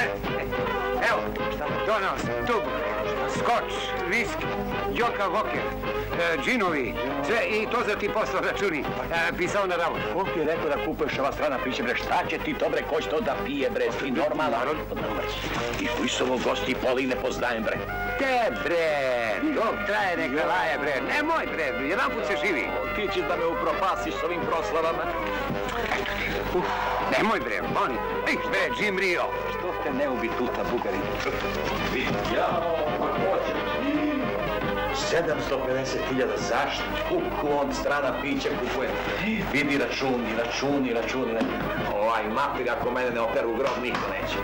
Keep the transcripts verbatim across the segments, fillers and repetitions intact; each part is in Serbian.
Evo, donao sam tub, skoč, viski, joka voker, džinovi, sve i to za ti poslao računi, pisao na ravu. Ko ti je rekao da kupuješ ova strana piće, bre, šta će ti to, bre, ko će to da pije, bre, ti normalan? I koji su ovo gosti, poli ne poznajem, bre. Te, bre, dok traje neka laje, bre, nemoj, bre, jedan put se živi. Ti ćeš da me upropasiš s ovim proslavama. Uf, nemoj, bre, oni, ih, bre, Jim Rio. Što te ne ubi tuta, Bugari? Jao, pa hoće. sedamsto pedeset hiljada, zašto? Kuku on strana piće kupuje. Vidi računi, računi, računi. Ovaj mapir, ako mene ne operu u grob, niko neće.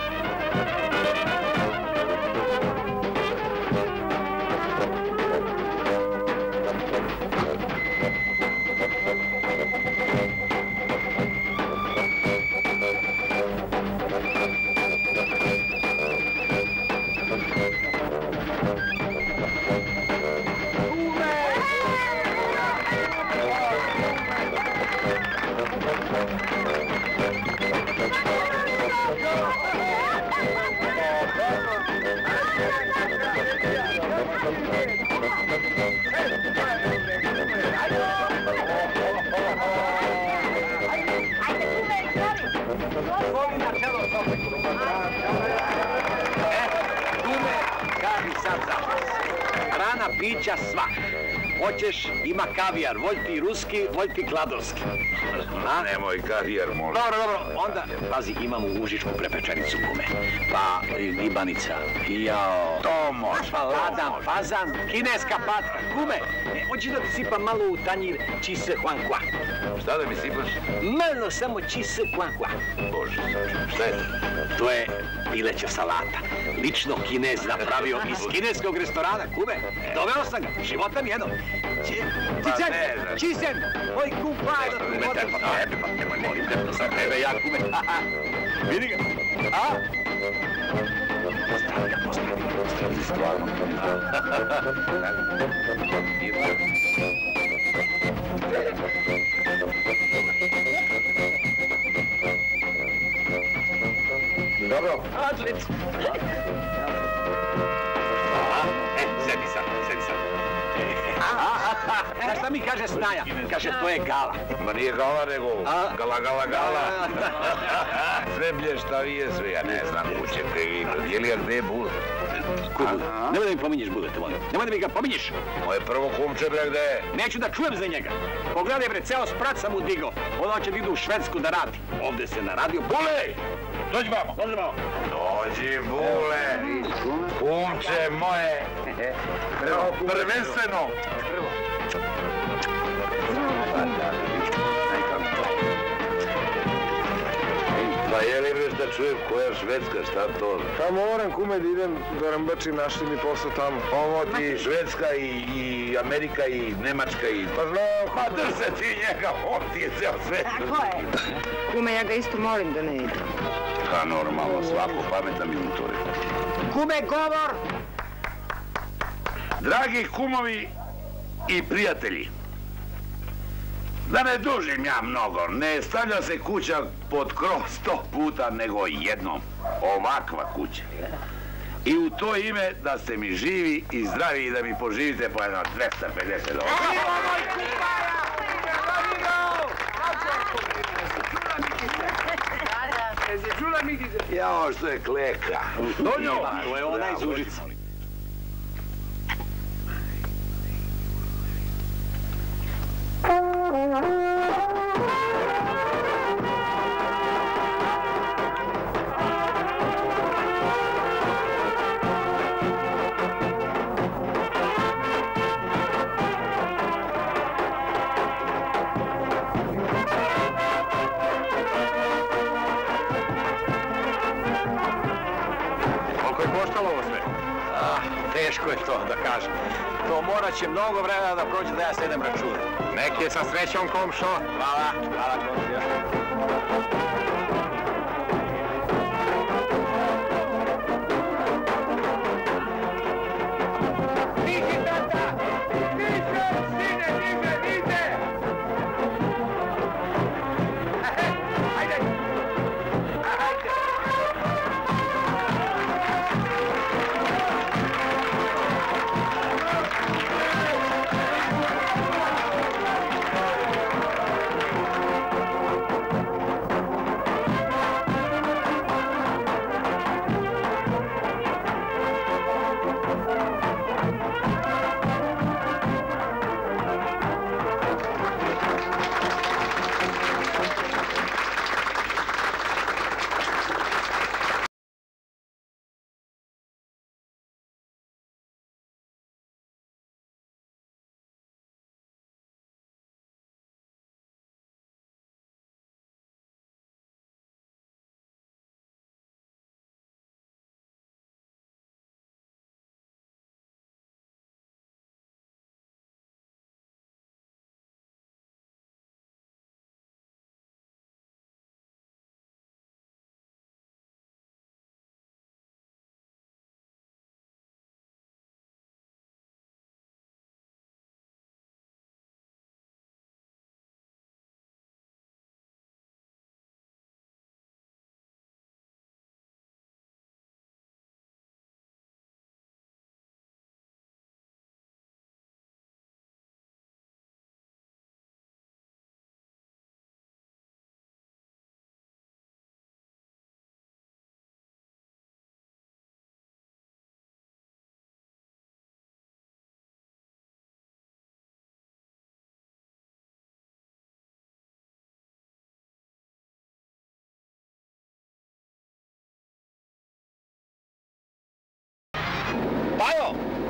Pića sva. Hoćeš, ima kavijar, volj ti ruski, volj ti kladovski. Nemoj kavijar, molim. Dobro, dobro, onda, pazi, imamo užičku prepečenicu, kume. Pa, libanica, jao. To može, pa ladan, fazan, kineska patka, kume. Hoći da ti sipam malo u tanjir čise huankua. Šta da mi sipaš? Malo samo čise huankua. Bože, šta je to? To je pileća salata. Lično Kinez napravio iz kineskog restorana, kume. Doveo sam ga, života mi jedno. Čicen, čicen, moj kumpaj. Kume, te pa tebi, pa nemoj, molim te, za tebe ja, kume. Vidi ga. A? Postavi ga, postavi ga, postavi ga. Stvarno. Dobro. Odlično. E, sedi sad, sedi sad. Znaš šta mi kaže Snaja? Kaže, to je gala. Ma nije gala, nego gala, gala, gala. Sve blještavije sve, ja ne znam, kućete vi. Je li ja gde je Bule? Ko Bule? Nemoj da mi pominješ Bule, te molim. Nemoj da mi ga pominješ. Moje prvo kumče, bre, gde je? Neću da čujem za njega. Pogledaj, bre, ceo sprat sam mu digao. Ona će da ide u Švedsku da radi. Ovde se naradio. Bule! Dođi vamo. Dođi vamo. Dođi, Bule. Kumče moje. Prvenstveno. Pa je li bre šta čujem koja Švedska, šta to? Pa moram, kume, da idem da rambačim, našli mi posao tamo. Ovo ti Švedska i Amerika i Nemačka i... Pa znam, pa drže ti njega, on ti je ceo svet. Tako je. Kume, ja ga isto molim da ne ide. Pa normalno, svako pametan minutori. Kume, govor! Dragi kumovi i prijatelji, da ne dužim ja mnogo, ne stavlja se kuća pod krov sto puta, nego jednom. Ovakva kuća. I u to ime da ste mi živi i zdravi i da mi poživite po jedno dvesta pedeset dolara. Jao, što je kleka. To je ona iz Užica. Koliko je koštalo ovo sve? Teško je to da kažem. To morat će mnogo vremena da prođe da ja sedem računa. Nek je sa srećom, komšo. Hvala, hvala komšija. Diži, tata! Diže, sine, diže, diže! Ajde! Ajde!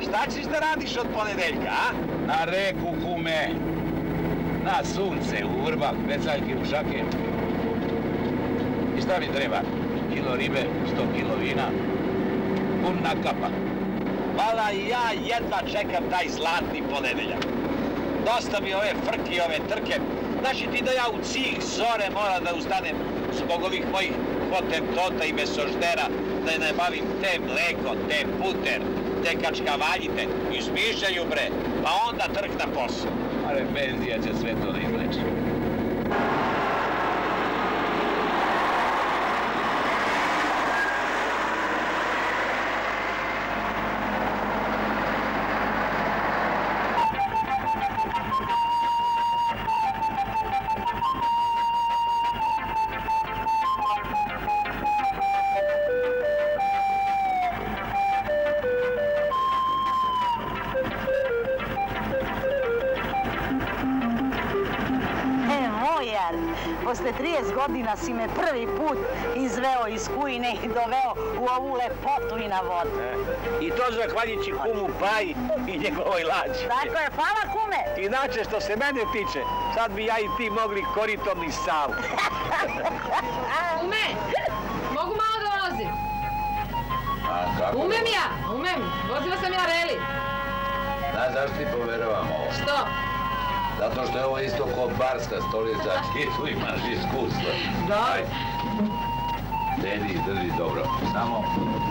šta ćeš da radiš od ponedeljka, a? Na reku, kume. Na sunce, u vrbak, pecaljke, u šake. I šta mi treba? Kilo ribe, sto kilo vina, puna kapa. Vala i ja jedva čekam taj zlatni ponedeljak. Dosta mi ove frke i ove trke. Znači ti da ja u cih zore moram da ustanem zbog ovih mojih hotentota i mesoždera, da je nabavim te mleko, te puter, te kačkavaljite, izmišljaju bre, pa onda trk na posao. Ale penzija će sve to da izleči. Posle trideset godina si me prvi put izveo iz Kujine i doveo u ovu lepotu i na vodu. I to zahvaljujući kumu Paji i njegovoj lađi. Tako je, hvala kume. Inače, što se mene tiče, sad bi ja i ti mogli koritom i Savu. Ume, mogu malo da vozim? A kako? Umem ja, umem. Vozila sam ja reli. Znaš zašto ti poveravam ovo? Što? Zato što je ovo isto kao barska stolica, ti tu imaš iskustva. Da. Sedi i drži dobro. Samo...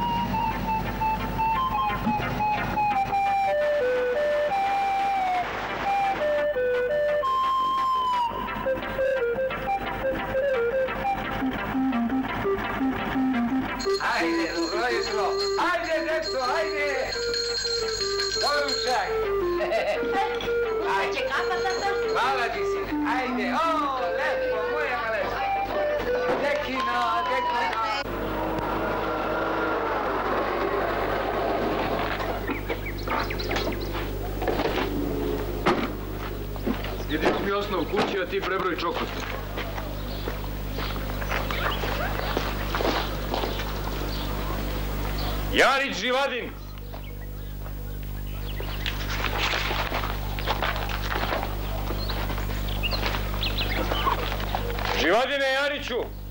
Ajde, dobro jutro. Ajde, djeco, ajde. Doručak. Ajde, kapa tata? Hvala ti, sine. Ajde, o, lepo, moja malečka. Dekino, dekino. Idi mi osnov kući, a ti prebroj čokote. Jarić Živadin! Živadine Jariću!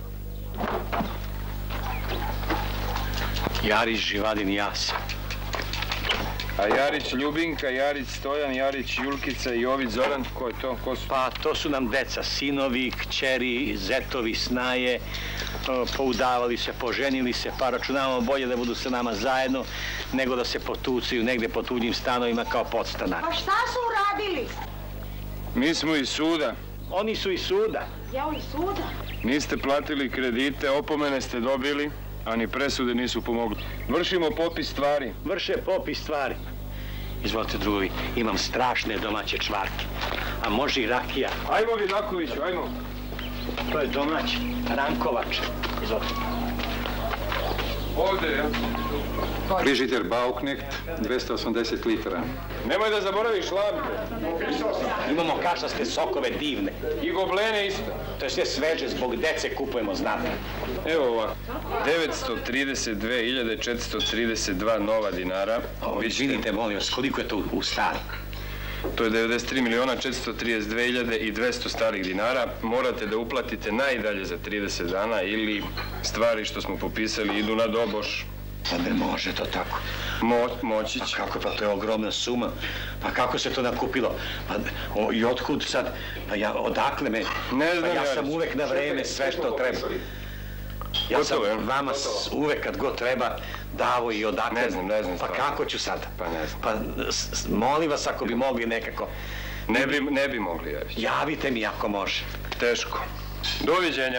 Jarić, Živadin, ja sam. A Jarić Ljubinka, Jarić Stojan, Jarić Julkica i Jović Zoran, ko je to? Ko su? Pa to su nam deca, sinovi, kćeri, zetovi, snaje, poudavali se, poženili se, pa računamo bolje da budu sa nama zajedno, nego da se potucaju negde po tuđim stanovima kao podstanar. Pa šta su uradili? Mi smo iz suda. Oni su iz suda. Jao, iz suda? Niste platili kredite, opomene ste dobili, a ni presude nisu pomogli. Vršimo popis stvari. Vrše popis stvari. Izvolite, drugovi, imam strašne domaće čvarke. A može i rakija. Ajmo, Vidakoviću, ajmo. To je domaći, Rankovač. Izvolite. Ovdje, ja. Frižider Bauknecht, dvesta osamdeset litara. Nemoj da zaboraviš lampe. Imamo kašaste sokove divne. I goblene isto. To je sve sveže, zbog dece kupujemo, znate. Evo ovako. devetsto trideset dve hiljade četiristo trideset dva nova dinara. Izvinite, molim vas, koliko je to u stari? To je devedeset tri miliona četiristo trideset dve hiljade i dvesta starih dinara. Morate da uplatite najdalje za trideset dana ili stvari što smo popisali idu na doboš. Pa ne može to tako. Mo, moći će. Pa kako, pa to je ogromna suma. Pa kako se to nakupilo? Pa o, i otkud sad? Pa ja, odakle me? Ne znam, pa ja Jarić. sam uvek na vreme sve što treba. Ja sam Gotovo je. vama s- uvek kad god treba davo i odakle. Ne znam, ne znam Pa stvarno. kako ću sad? Pa ne znam. Pa s- s- molim vas ako bi mogli nekako. Ne bi, ne bi mogli, Jarić. Javite mi ako može. Teško. Doviđenja.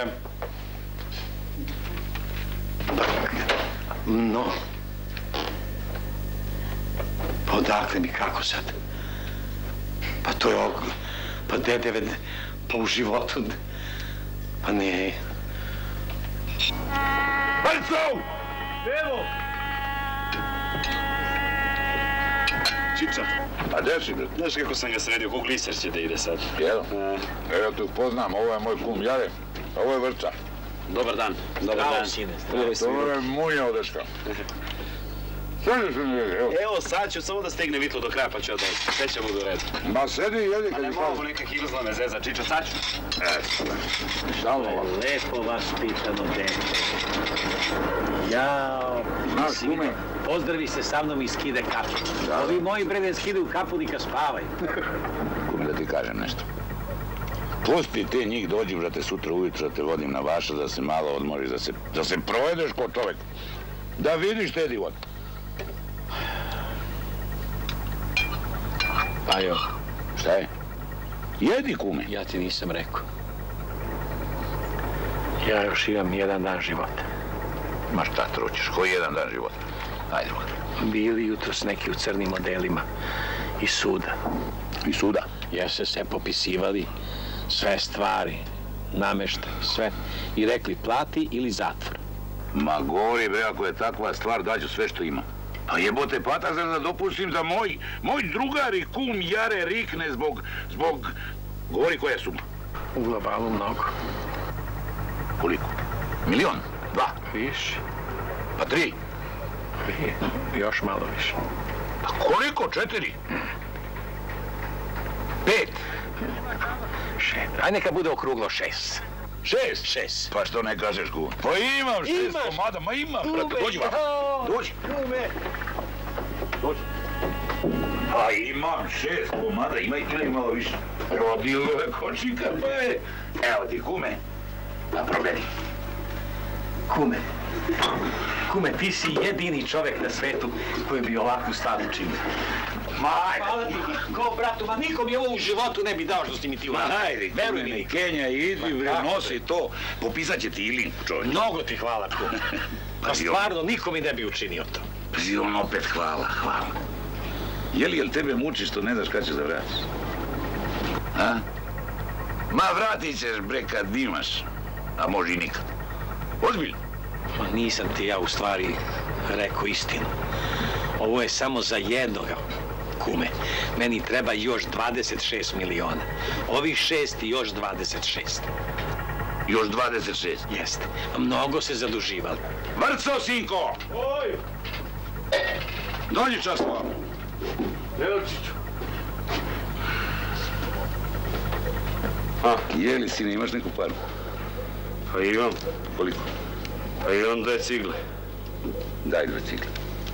No. Pa odakle mi, kako sad? Pa to je og... Pa dedeve, pa u životu... Pa ne... Brco! Evo! Čiča. A deši, bre. Znaš kako sam ga sredio, kog liser će da ide sad. Jel? E, ja te upoznam, ovo je moj kum Jare, a ovo je Vrča. Dobar dan. Dobar dan. sine. To je munja od dečka. Sedi se mi jedi, evo. Evo sad ću samo da stigne vitlo do kraja pa ću odnositi. Sve ćemo do reda. Ma sedi i jedi Pa kad ne je mogu stavio. neke hilzla me zeza, Čičo, sad ću. Stalno ovako. Lepo vas pitano dete. Jao. Znaš, kume, Pozdravi se sa mnom i skide kapu. Ovi moji bre ne skidaju kapu ni kad spavaju. kume da ti kažem nešto. Pusti ti njih, dođi, brate, sutra ujutro da te vodim na vaša, da se malo odmoriš, da se, da se provedeš ko čovek. Da vidiš te divot. Pajo, Šta je? Jedi, kume. ja ti nisam rekao. Ja još imam jedan dan života. Ma šta trućeš, koji jedan dan života? Ajde, brate. Bili jutros neki u crnim modelima iz suda. I suda. Ja se sve popisivali, sve stvari, nameštaj, sve. I rekli plati ili zatvor. Ma govori, bre, ako je takva stvar, daću sve što ima. A jebote, pata zar da dopustim da moj, moj drugar i kum Jare rikne zbog, zbog... Govori koja je suma. U globalu mnogo. Koliko? Milion? Dva? Više. Pa tri? Vi, još malo više. Pa koliko? Četiri? Pet? Šest. Aj neka bude okruglo šest. Šest? Šest. Pa što ne kažeš, kum? Pa imam šest Imaš? komada, ma imam, brate, dođi vam. Dođi. Kume. Dođi. Pa imam šest komada, ima i malo više. Rodilo je kočika, pa je. Evo ti, kume. Pa progledaj. Kume. Kume, ti si jedini čovjek na svetu koji bi ovakvu stvar učinio. Ma ajde. Hvala ti, ko bratu, ma nikom je ovo u životu ne bi dao što si mi ti Ma uradio. ajde, Veruj kume, mi. Kenja, idi, bre, kako nosi to. Popisat će ti i link, čovječ. Mnogo ti hvala, kume. Pa stvarno, niko mi ne bi učinio to. Pazi, on opet hvala, hvala. Je li, jel tebe muči što ne znaš kad ćeš da vratiš? A? Ma vratit ćeš, bre, kad imaš. A može i nikad. Ozbiljno. Ma nisam ti ja u stvari rekao istinu. Ovo je samo za jednoga, kume. Meni treba još dvadeset šest miliona. Ovih šest i još dvadeset šest. Još dvadeset šest. Jeste. Mnogo se zaduživali. Vrco, sinko! Oj! Dođi časno. Velčiću. A, je li, sine, imaš neku paru? Pa imam. Koliko? Pa imam dve cigle. Daj dve cigle.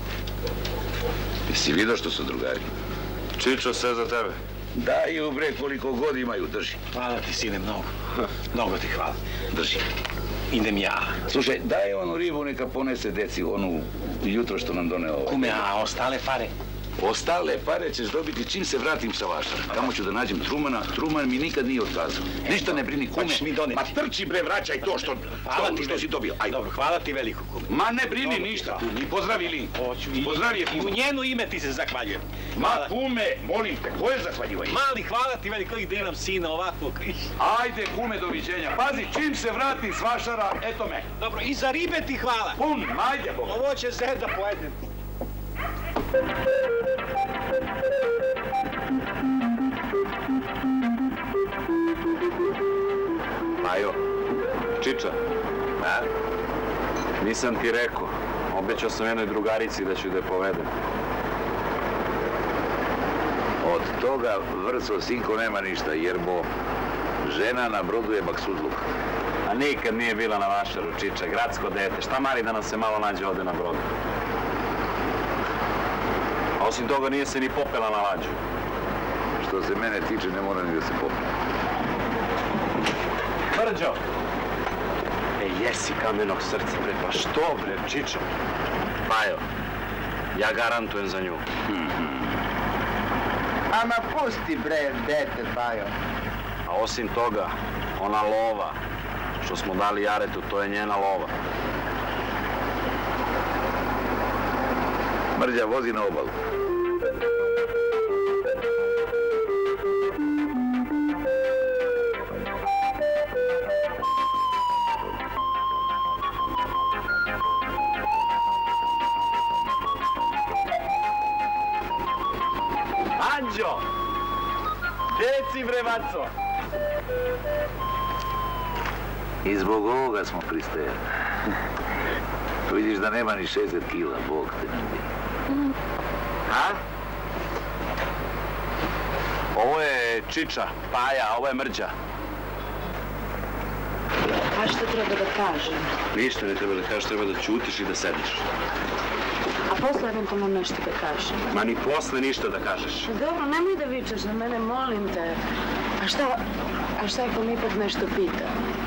Jesi vidio što su drugari? Čičo, sve za tebe. Daju, bre, koliko god imaju, drži. Hvala ti, sine, mnogo. Mnogo ti hvala. Drži. Idem ja. Slušaj, daj onu ribu, neka ponese deci, onu jutro što nam doneo. Kume, a ostale pare? Ostale pare ćeš dobiti čim se vratim sa vašara. Tamo ću da nađem Trumana. Truman mi nikad nije otkazao. Ništa ne brini, kume. Pa ćeš mi doneti. Ma trči, bre, vraćaj to što, Hvala što, ti, što si dobio. Ajde. Dobro, hvala ti veliko, kume. Ma ne brini Dobro, ništa. da. Ni pozdravi li. Hoću i, Pozdravi je i u kume. njeno ime ti se zahvaljujem. Ma Hvala. kume, molim te, ko je zahvaljivanje? Mali, hvala ti veliko da imam sina ovakvog. Ajde, kume, doviđenja. Pazi, čim se vrati s vašara, eto me. Dobro, i za ribe ti hvala. Pun, ajde, Boga. Ovo će zed da pojede. Majo, Čiča. A? Nisam ti rekao. Obećao sam jednoj drugarici da ću da je povedem. Od toga, Vrco, sinko, nema ništa, jer bo žena na brodu je baksudluk. A nikad nije bila na vašaru, Čiča, gradsko dete. Šta mari da nam se malo nađe ovde na brodu? A osim toga nije se ni popela na lađu. Što se mene tiče, ne mora ni da se popne. Brđo! E, jesi kamenog srca, bre, pa što, bre, Čiča? Majo, ja garantujem za nju. Ama pusti bre, dete, Bajo. A osim toga, ona lova što smo dali Jaretu, to je njena lova. Mrđa, vozi na obalu. Anđo! Deci, bre, Vaco! I zbog ovoga smo pristajali. Vidiš da nema ni šezdeset kila, Bog te ne bi. A? Ovo je Čiča, Paja, a ovo je Mrđa. A što treba da kažem? Ništa ne treba da kažeš, treba da ćutiš i da sediš. A posle eventualno nešto da kažem? Ma ni posle ništa da kažeš. Dobro, nemoj da vičeš na mene, molim te. A šta, a šta ako mi ipak nešto pita?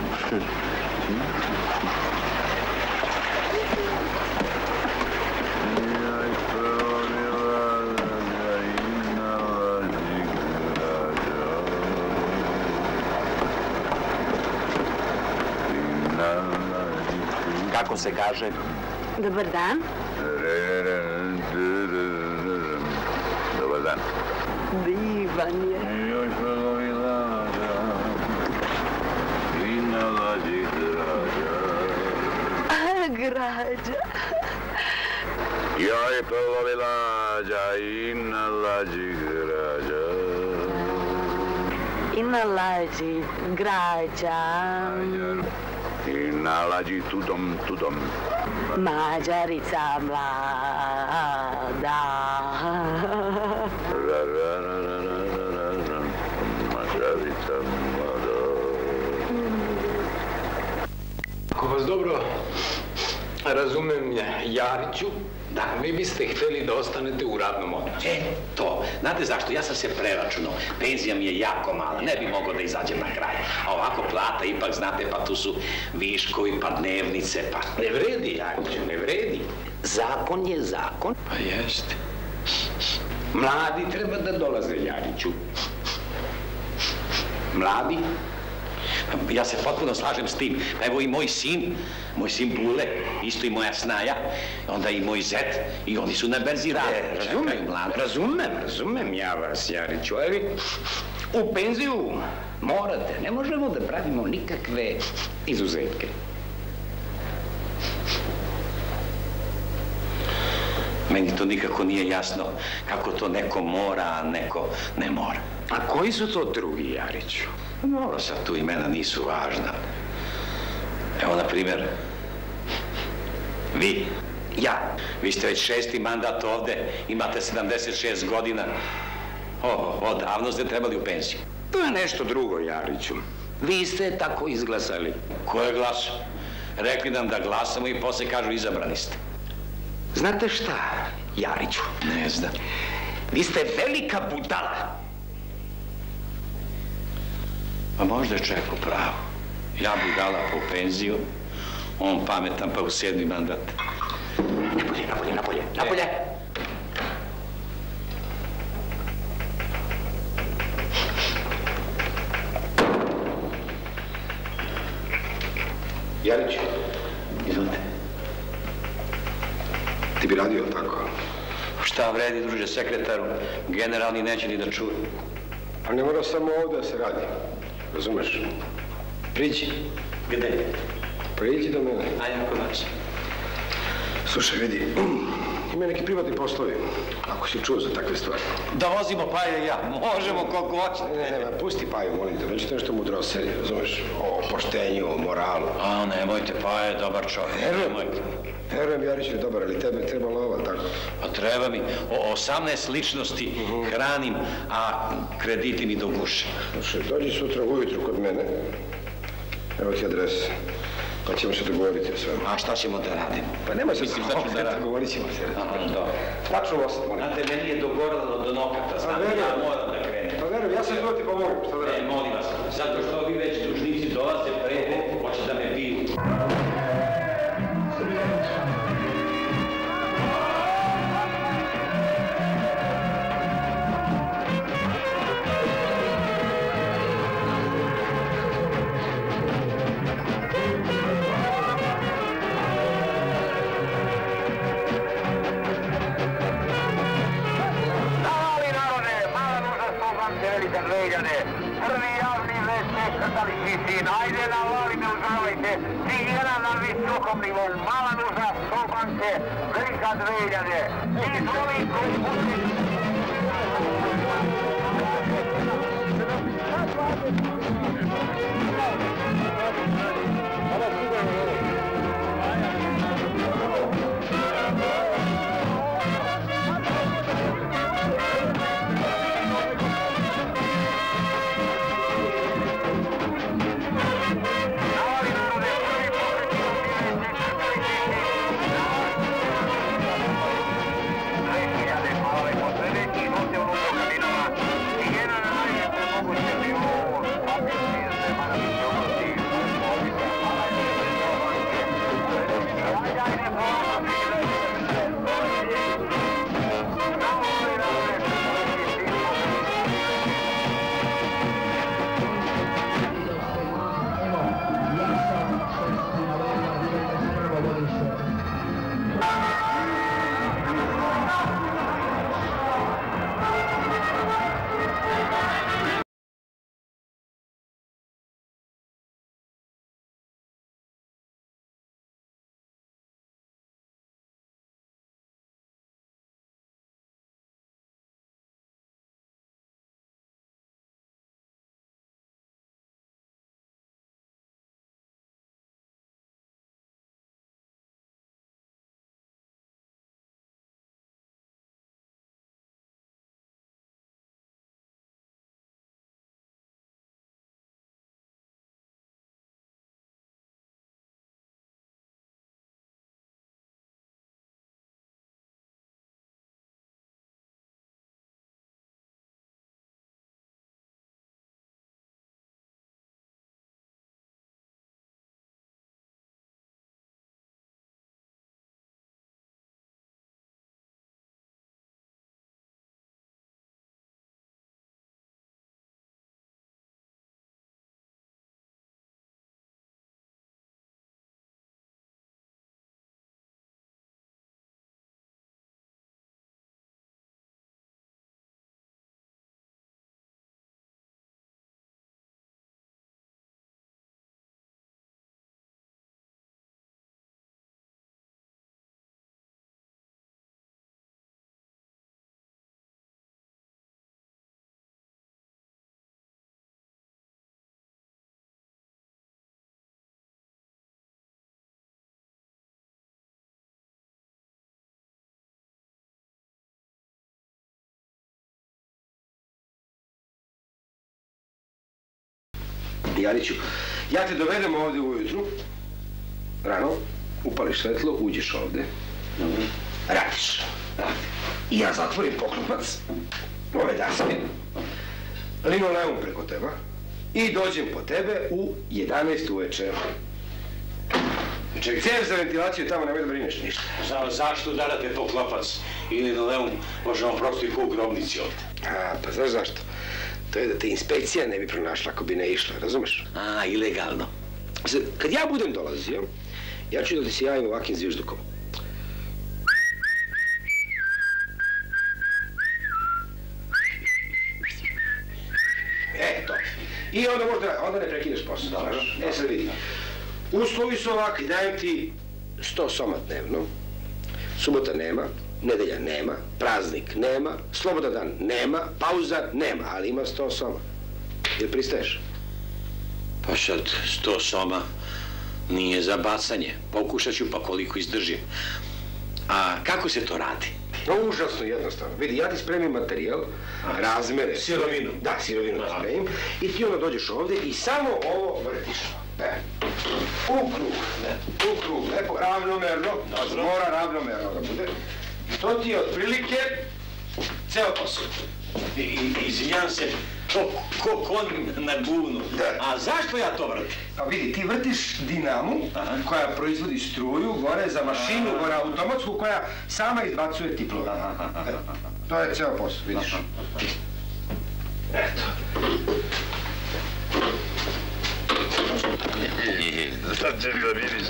Kako se kaže? Dobar dan. Dobar dan. Divan je. A, građa. Joj plovi lađa i na lađi građa. I na lađi građa. I na lađi tudom, tudom. Mađarica mlada. Ra, ra, ra, ra, ra, ra, ra. Mađarica mlada. Ako vas dobro razumem, Jariću, da, vi biste htjeli da ostanete u radnom odnosu. E, to. Znate zašto? Ja sam se preračunao. Penzija mi je jako mala. Ne bi mogao da izađem na kraj. A ovako plata, ipak, znate, pa tu su viškovi, pa dnevnice, pa... Ne vredi, Jariću, ne vredi. Zakon je zakon. Pa jeste. Mladi treba da dolaze, Jariću. Mladi? Ja se potpuno slažem s tim. Pa evo i moj sin, moj sin Bule, isto i moja snaja, onda i moj zet, i oni su na berzi rada. E, razumem, razumem, razumem ja vas, Jariću, ali u penziju morate, ne možemo da pravimo nikakve izuzetke. Meni to nikako nije jasno kako to neko mora, a neko ne mora. A koji su to drugi, Jariću? Dobro, sad tu imena nisu važna. Evo, na primjer, vi, ja. Vi ste već šesti mandat ovde, imate sedamdeset šest godina. O, odavno ste trebali u penziju. To je nešto drugo, Jariću. Vi ste tako izglasali. Ko je glasao? Rekli nam da glasamo i posle kažu izabrani ste. Znate šta, Jariću? Ne znam. Vi ste velika budala. Pa možda je čovjek u pravu. Ja budala po penziju, on pametan pa u sedmi mandat. Napolje, napolje, napolje, napolje! Jariću, izvolite. Ti bi radio tako? Šta vredi, druže sekretaru? Generalni neće ni da čuje. Pa ne mora samo ovdje da se radi. Razumeš? Priđi. Gde? Priđi do mene. Ajde, ako nas. Slušaj, vidi, ima neki privatni poslovi, ako si čuo za takve stvari. Da vozimo Paja i ja, možemo koliko hoćete. Ne, ne, ne, pusti Paju, molim te, nećete nešto mudro sedi, razumeš? O poštenju, o moralu. A, nemojte, Paja je dobar čovjek, nemojte. Verujem, Jarić je dobar, ali tebe treba lova, tako? Pa treba mi, o osamnaest ličnosti hranim, a krediti mi do guše. Slušaj, dođi sutra ujutru kod mene, evo ti adres. Pa ćemo se dogovoriti o svemu. A šta ćemo da radimo? Pa nema se Mislim, šta ću da radim? Dogovorit ćemo se. Aha, dobro. Tačno osam, molim. Znate, meni je dogoralo do nokata, znate, ja moram da krenem. Pa verujem, ja sam tu ti pomolim, šta da radim? Ne, molim vas, zato što vi već dužnici dolaze prede, hoće da me biju. Prvi javni već neškrtali sin, ajde navali, ne uzdravajte, svi jedan na visokom nivou, mala nuža, Stolbanke, velika dveljade, svi zvoli koji puti. Jariću, ja te dovedem ovdje ujutru, rano, upališ svetlo, uđeš ovdje, radiš. I ja zatvorim poklopac, ove daske, linoleum preko teba i dođem po tebe u jedanaest uveče. Ček, cev za ventilaciju tamo, nemoj da brineš ništa. Zašto udarate poklopac i linoleum, možemo prosto i ko u grobnici ovdje? A, pa znaš zašto? To je da te inspekcija ne bi pronašla ako bi ne išla, razumeš? A, ilegalno. Kad ja budem dolazio, ja ću da ti se javim ovakvim zviždukom. E, to. I onda možda, onda ne prekineš posao. Dobro. E, sad vidi. Uslovi su ovakvi, dajem ti sto soma dnevno, subota nema, nedelja nema, praznik nema, slobodan dan nema, pauza nema, ali ima sto soma. Jel pristaješ? Pa sad, sto soma nije za bacanje. Pokušat ću pa koliko izdržim. A kako se to radi? No, užasno jednostavno. Vidi, ja ti spremim materijal, razmere... Sirovinu? Da, sirovinu ti spremim. I ti onda dođeš ovdje i samo ovo vrtiš. E, u krug, u krug, lepo, ravnomerno, mora ravnomerno da bude. To ti je otprilike ceo posao. Izvinjam se, ko konj na buvnu. A zašto ja to vrtim? A vidi, ti vrtiš dinamu koja proizvodi struju gore za mašinu, gore automatsku koja sama izbacuje tiplove. To je ceo posao, vidiš. Eto. Sad ćeš da vidiš.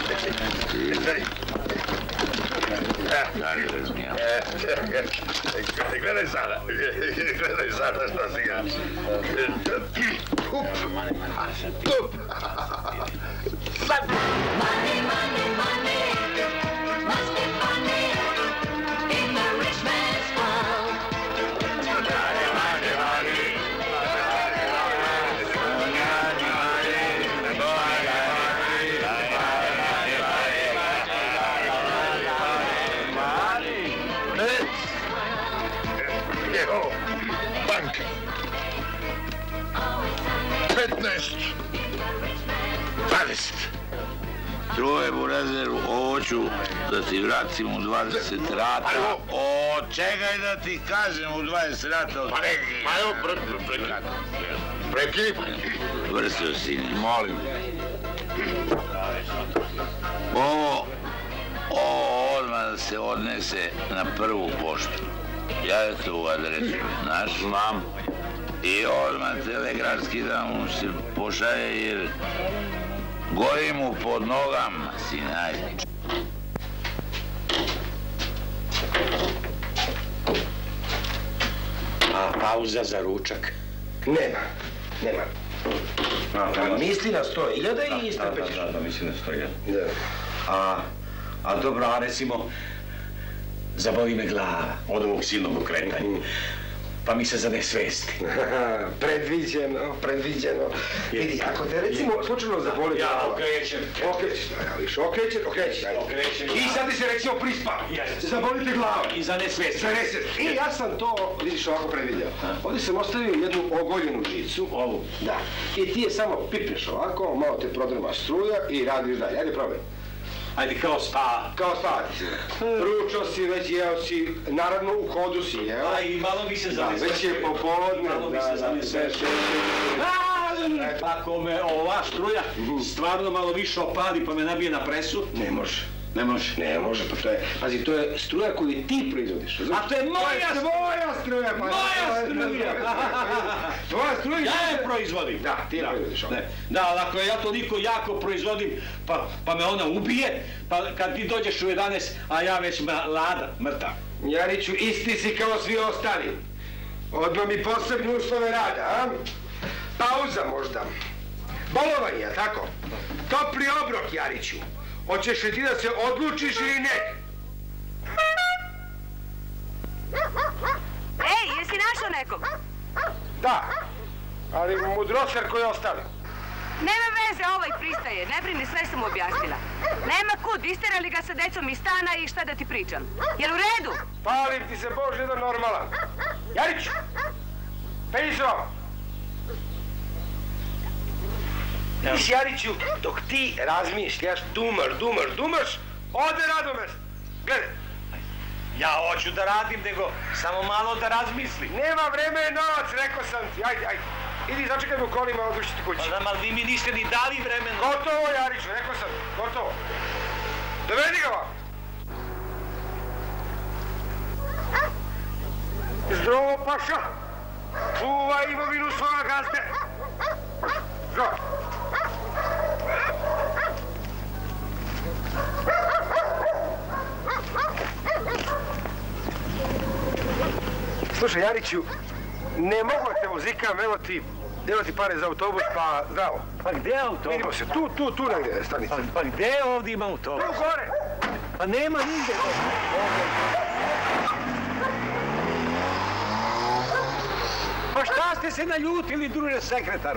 Gledaj sada, gledaj sada što si ga. Up, up. Sad. Money, money, money, must be funny in the rich man's world. Money, money, money. Evo, banka. petnaest. dvadeset. Troje u rezervu, ovo ću da ti vratim u dvadeset rata. O, čekaj da ti kažem u dvadeset rata. Pa evo, prekini. Vrstio, sine. Molim. Ovo, ovo odmah da se odnese na prvu poštu. Ja je to u adresu, znaš? Znam. I odmah telegrafski da mu se pošaje jer gori mu pod nogama, sinaj. A pauza za ručak? Nema, nema. Misli na sto hiljada i istrpećeš. Da, da, da, misli na sto hiljada. A, a dobro, a recimo, zaboli me glava od ovog silnog okretanja. Pa mi se zanesvesti. Predviđeno, predviđeno. Vidi, ako te recimo slučajno zaboli... Ja okrećem. Okrećeš, da, viš, okrećeš, okrećeš. Okrećem. I sad ti se recimo prispa. Zaboli te glava. I zanesvesti. Zanesvesti. I ja sam to, vidiš, ovako predvidio. Ovdje sam ostavio jednu ogoljenu žicu. Ovu? Da. I ti je samo pipneš ovako, malo te prodrma struja i radiš dalje. Ajde, probaj. Ajde, kao spa. Kao spavati si. Ručao si, već jeo si, naravno u hodu si jeo. A i malo mi se zanesvesti. Već je popodne. Malo mi se zanesvesti. Ako me ova struja stvarno malo više opali pa me nabije na presu... Ne može. Ne može? Ne može, pa to je... Pazi, to je struja koju ti proizvodiš. A to je moja struja! Moja struja! Moja struja! Tvoja struja! Ja je proizvodim! Da, ti je proizvodiš ovo. Da, ali ako ja toliko jako proizvodim, pa me ona ubije, pa kad ti dođeš u jedanaest, a ja već lada, mrtav. Jariću, isti si kao svi ostali. Odmah mi posebne uslove rada, a? Pauza možda. Bolovanje, tako? Topli obrok, Jariću. Hoćeš li ti da se odlučiš ili ne? Ej, jesi našao nekog? Da, ali mudroser koji je ostali. Nema veze, ovaj pristaje, ne brini, sve sam mu objasnila. Nema kud, isterali ga sa decom iz stana i šta da ti pričam. Jel u redu? Palim ti se Bože jedan normalan. Jarić, Pejso! Viš, Jariću, dok ti razmišljaš, dumaš, dumaš, dumaš, ode Radomest. Gledaj. Ja hoću da radim, nego samo malo da razmislim. Nema vreme je novac, rekao sam ti. Ajde, ajde. Idi, začekaj me u kolima, odluči ti kući. Pa znam, ali vi mi niste ni dali vremena. Gotovo, Jariću, rekao sam, gotovo. Dovedi ga vam. Zdravo, paša. Čuvaj imovinu svoga gazde. Zdravo. Slušaj, Jariću, ne mogu da te muzikam, evo ti, evo ti pare za autobus, pa zdravo. Pa gde autobus? Vidimo se, tu, tu, tu negdje je stanica. Pa gde ovdje ima autobus? Tu gore. Pa nema nigde. Pa šta ste se naljutili, druže sekretaru?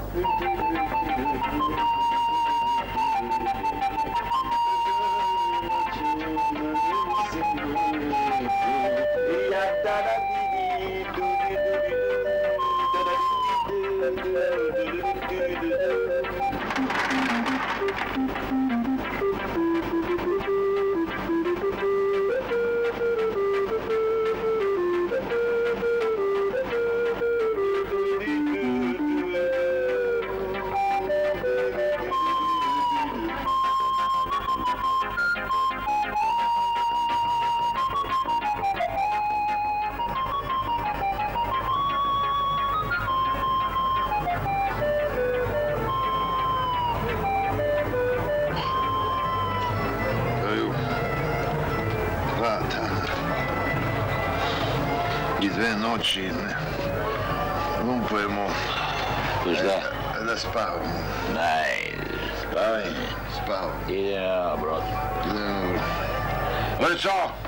Noći lumpujemo da spavamo. Nej, spavaj. Spavamo. Idem ja, brod. Idemo. Vrco!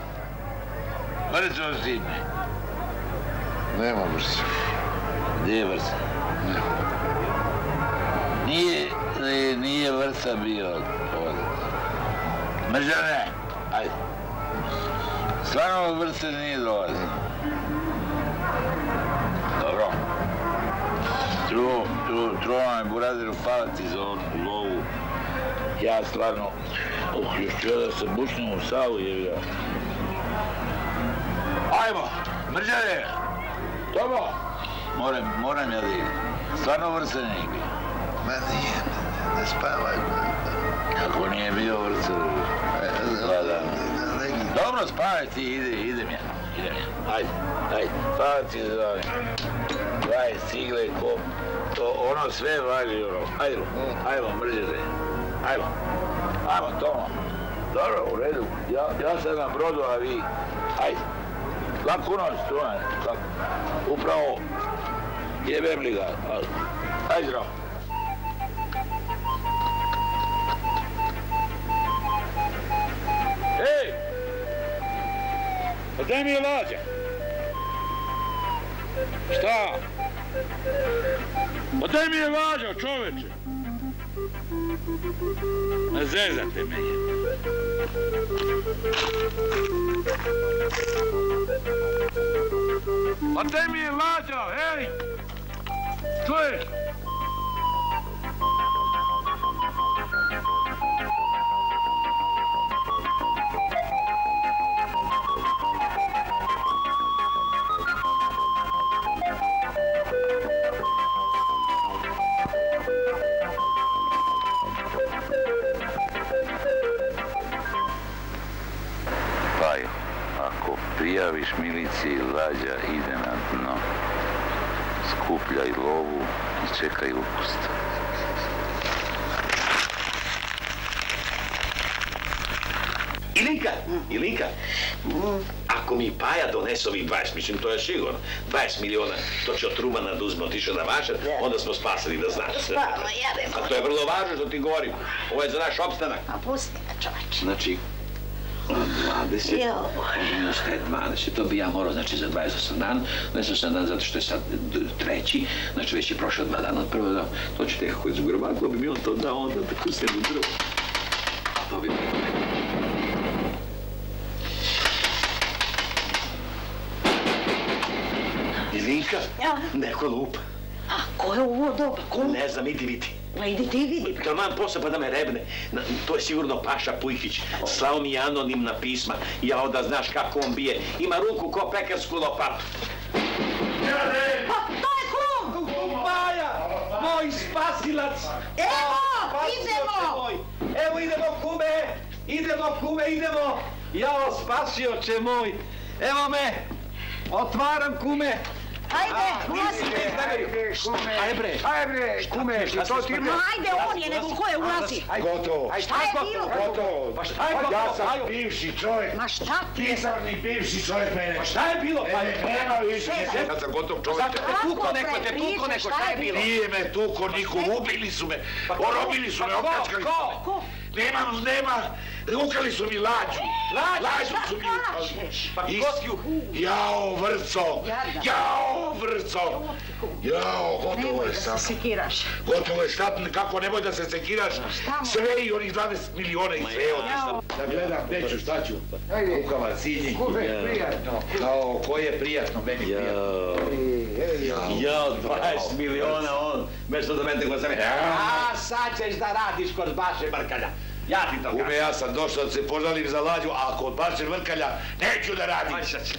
Vrco, stidne. Nema vrca. Gdje je vrca? Nije, nije vrca bio ovdje. Mržane, ajde. Stvarno vrca nije dolazi. Dobro. Truo, truo, truo nam je burazer upalati za onu lovu. Ja stvarno, uh, još ću da se bušnem u Savu, jevi ja. Ajmo, mržare! Tomo! Moram, moram ja da idem. Stvarno vrca nije bio. Ma nije, ne, ne spavaj. Kako nije bio vrca? Da, da. Dobro, spavaj ti, ide, idem ja. Idem ja. Ajde, ajde, spavaj ti za dole. dvadeset cigle, ko, to ono sve vali, ono. Ajde, ajmo, mržite. Ajmo, ajmo, Tomo. Dobro, u redu. Ja, ja sam na brodu, a vi, ajde. Laku noć, Tune, laku. Upravo, jebem li ga, ajde. Ajde, zdravo. Ej! Pa daj mi je Lađa. Šta? Pa daj mi je Lađa, čoveče. Ne zezate me je. Pa daj mi je Lađa, ej! Čuješ? Prijaviš miliciji, Lađa ide na dno, skupljaj lovu i čekaj upust. Ilinka, Ilinka, ako mi Paja donese ovih dvadeset, mislim to je sigurno, dvadeset miliona, to će od Trumana da uzme otišao na vašar, onda smo spasili da znaš. Spavno, ja ne mogu. A to je vrlo važno što ti govorim, ovo je za naš opstanak. A pusti me, čovječe. Znači, dvadeset, šta je dvadeset, to bi ja morao, znači za dvadeset osam dana, dvadeset osam dana zato što je sad treći, znači već je prošao dva dana od prvo dana, to će nekako izgrobati, ako bi mi on to dao, onda tako se ne drvo. To bi mi Ilinka, neko lupa. A ko je u ovo doba? Ne znam, idi vidi. Ma idi ti vidi. Taman posle pa da me rebne. To je sigurno Paša Pujkić. Slao mi je anonimna pisma. Jao da znaš kako on bije. Ima ruku ko pekarsku lopatu. Pa to je kum! Maja! Moj spasilac! Evo! Idemo! Evo idemo kume! Idemo kume, idemo! Jao, spasioče moj! Evo me! Otvaram kume! Ajde, ulazi! Ajde bre! Ajde bre, kume, što ti bre? Ajde, on je, nego ko je ulazi? Gotovo. Šta je bilo? Gotovo. Pa šta je gotovo? Ja sam bivši čovjek. Ma šta ti je? Pisarni bivši čovjek mene. Pa šta je bilo? Pa E, nema više. Ja sam gotov čovjek. Zašto te tuko neko, te tuko neko, šta je bilo? Nije me tuko niko, ubili su me. Orobili su me, opljačkali su me. Ko? Nemam, nema. Ukrali su mi lađu. Lađu su mi ukrali. Pa ko ti ju? Jao, vrco. Jao, vrco. Jao, gotovo je sad. Nemoj da se sekiraš. Gotovo je sad, kako nemoj da se sekiraš. Sve i onih dvadeset miliona i sve otišta. Da gledam, neću, šta ću? Kukava, cilji. Prijatno. Kao, ko je prijatno, meni prijatno. Jao, dvadeset miliona on, mesto da mene kod sebe. A, sad ćeš da radiš kod Baše Brkalja. Ja ti to kažem. Ume, ja sam došao da se požalim za lađu, a kod Baše Vrkalja neću da radim.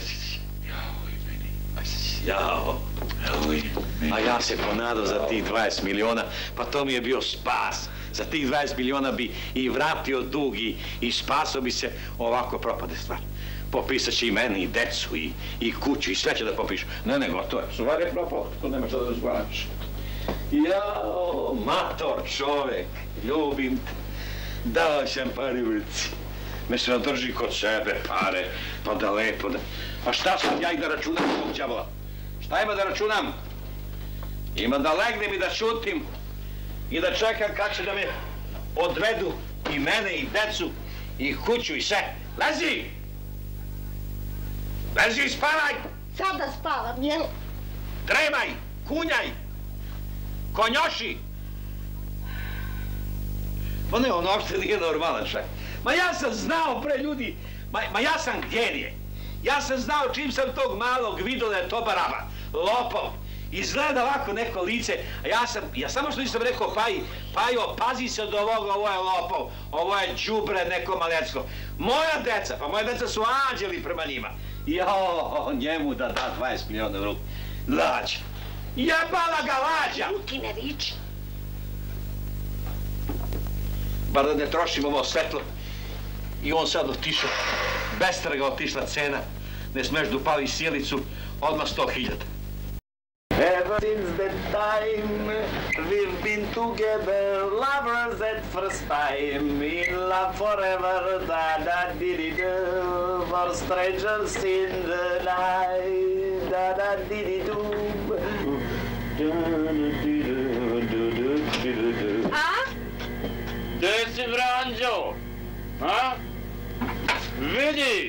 Jao, a ja se ponadao za tih dvadeset miliona, pa to mi je bio spas. Za tih dvadeset miliona bi i vratio dug i, i spasao bi se, ovako propade stvar. Popisat će i mene, i decu, i, i kuću, i sve će da popišu. Ne, ne, gotovo je. Stvar je propao, to nema što da razgovaraš. Jao, mator čovek, ljubim te. Dao sam pare ulici. Mesto da drži kod sebe pare, pa da lepo da... Pa šta sad ja i da računam kog đavola? Šta ima da računam? Ima da legnem i da šutim i da čekam kad će da me odvedu i mene i decu i kuću i sve. Lezi! Lezi i spavaj! Sada spavam, jel? Dremaj! Kunjaj! Konjoši! Pa ne, on uopšte nije normalan čak. Ma ja sam znao pre ljudi, ma, ma ja sam genije. Ja sam znao čim sam tog malog vidio da je to baraba, lopov. Izgleda ovako neko lice, a ja sam, ja samo što nisam rekao Paji, Pajo, pazi se od ovoga, ovo je lopov, ovo je đubre neko malecko. Moja deca, pa moja deca su anđeli prema njima. Jo, njemu da da dvadeset miliona u ruku. Lađa. Jebala ga lađa! Luki ne viči. Bar da ne trošim ovo svetlo. I on sad otišao, bez trga otišla cena, ne smeš da upali sjelicu, odmah sto hiljada. Ever since that time we've been together, lovers at first time, in love forever, da da di di do, for strangers in the night, da da di di do. A? Gde si, Vranđo? A? Vidi!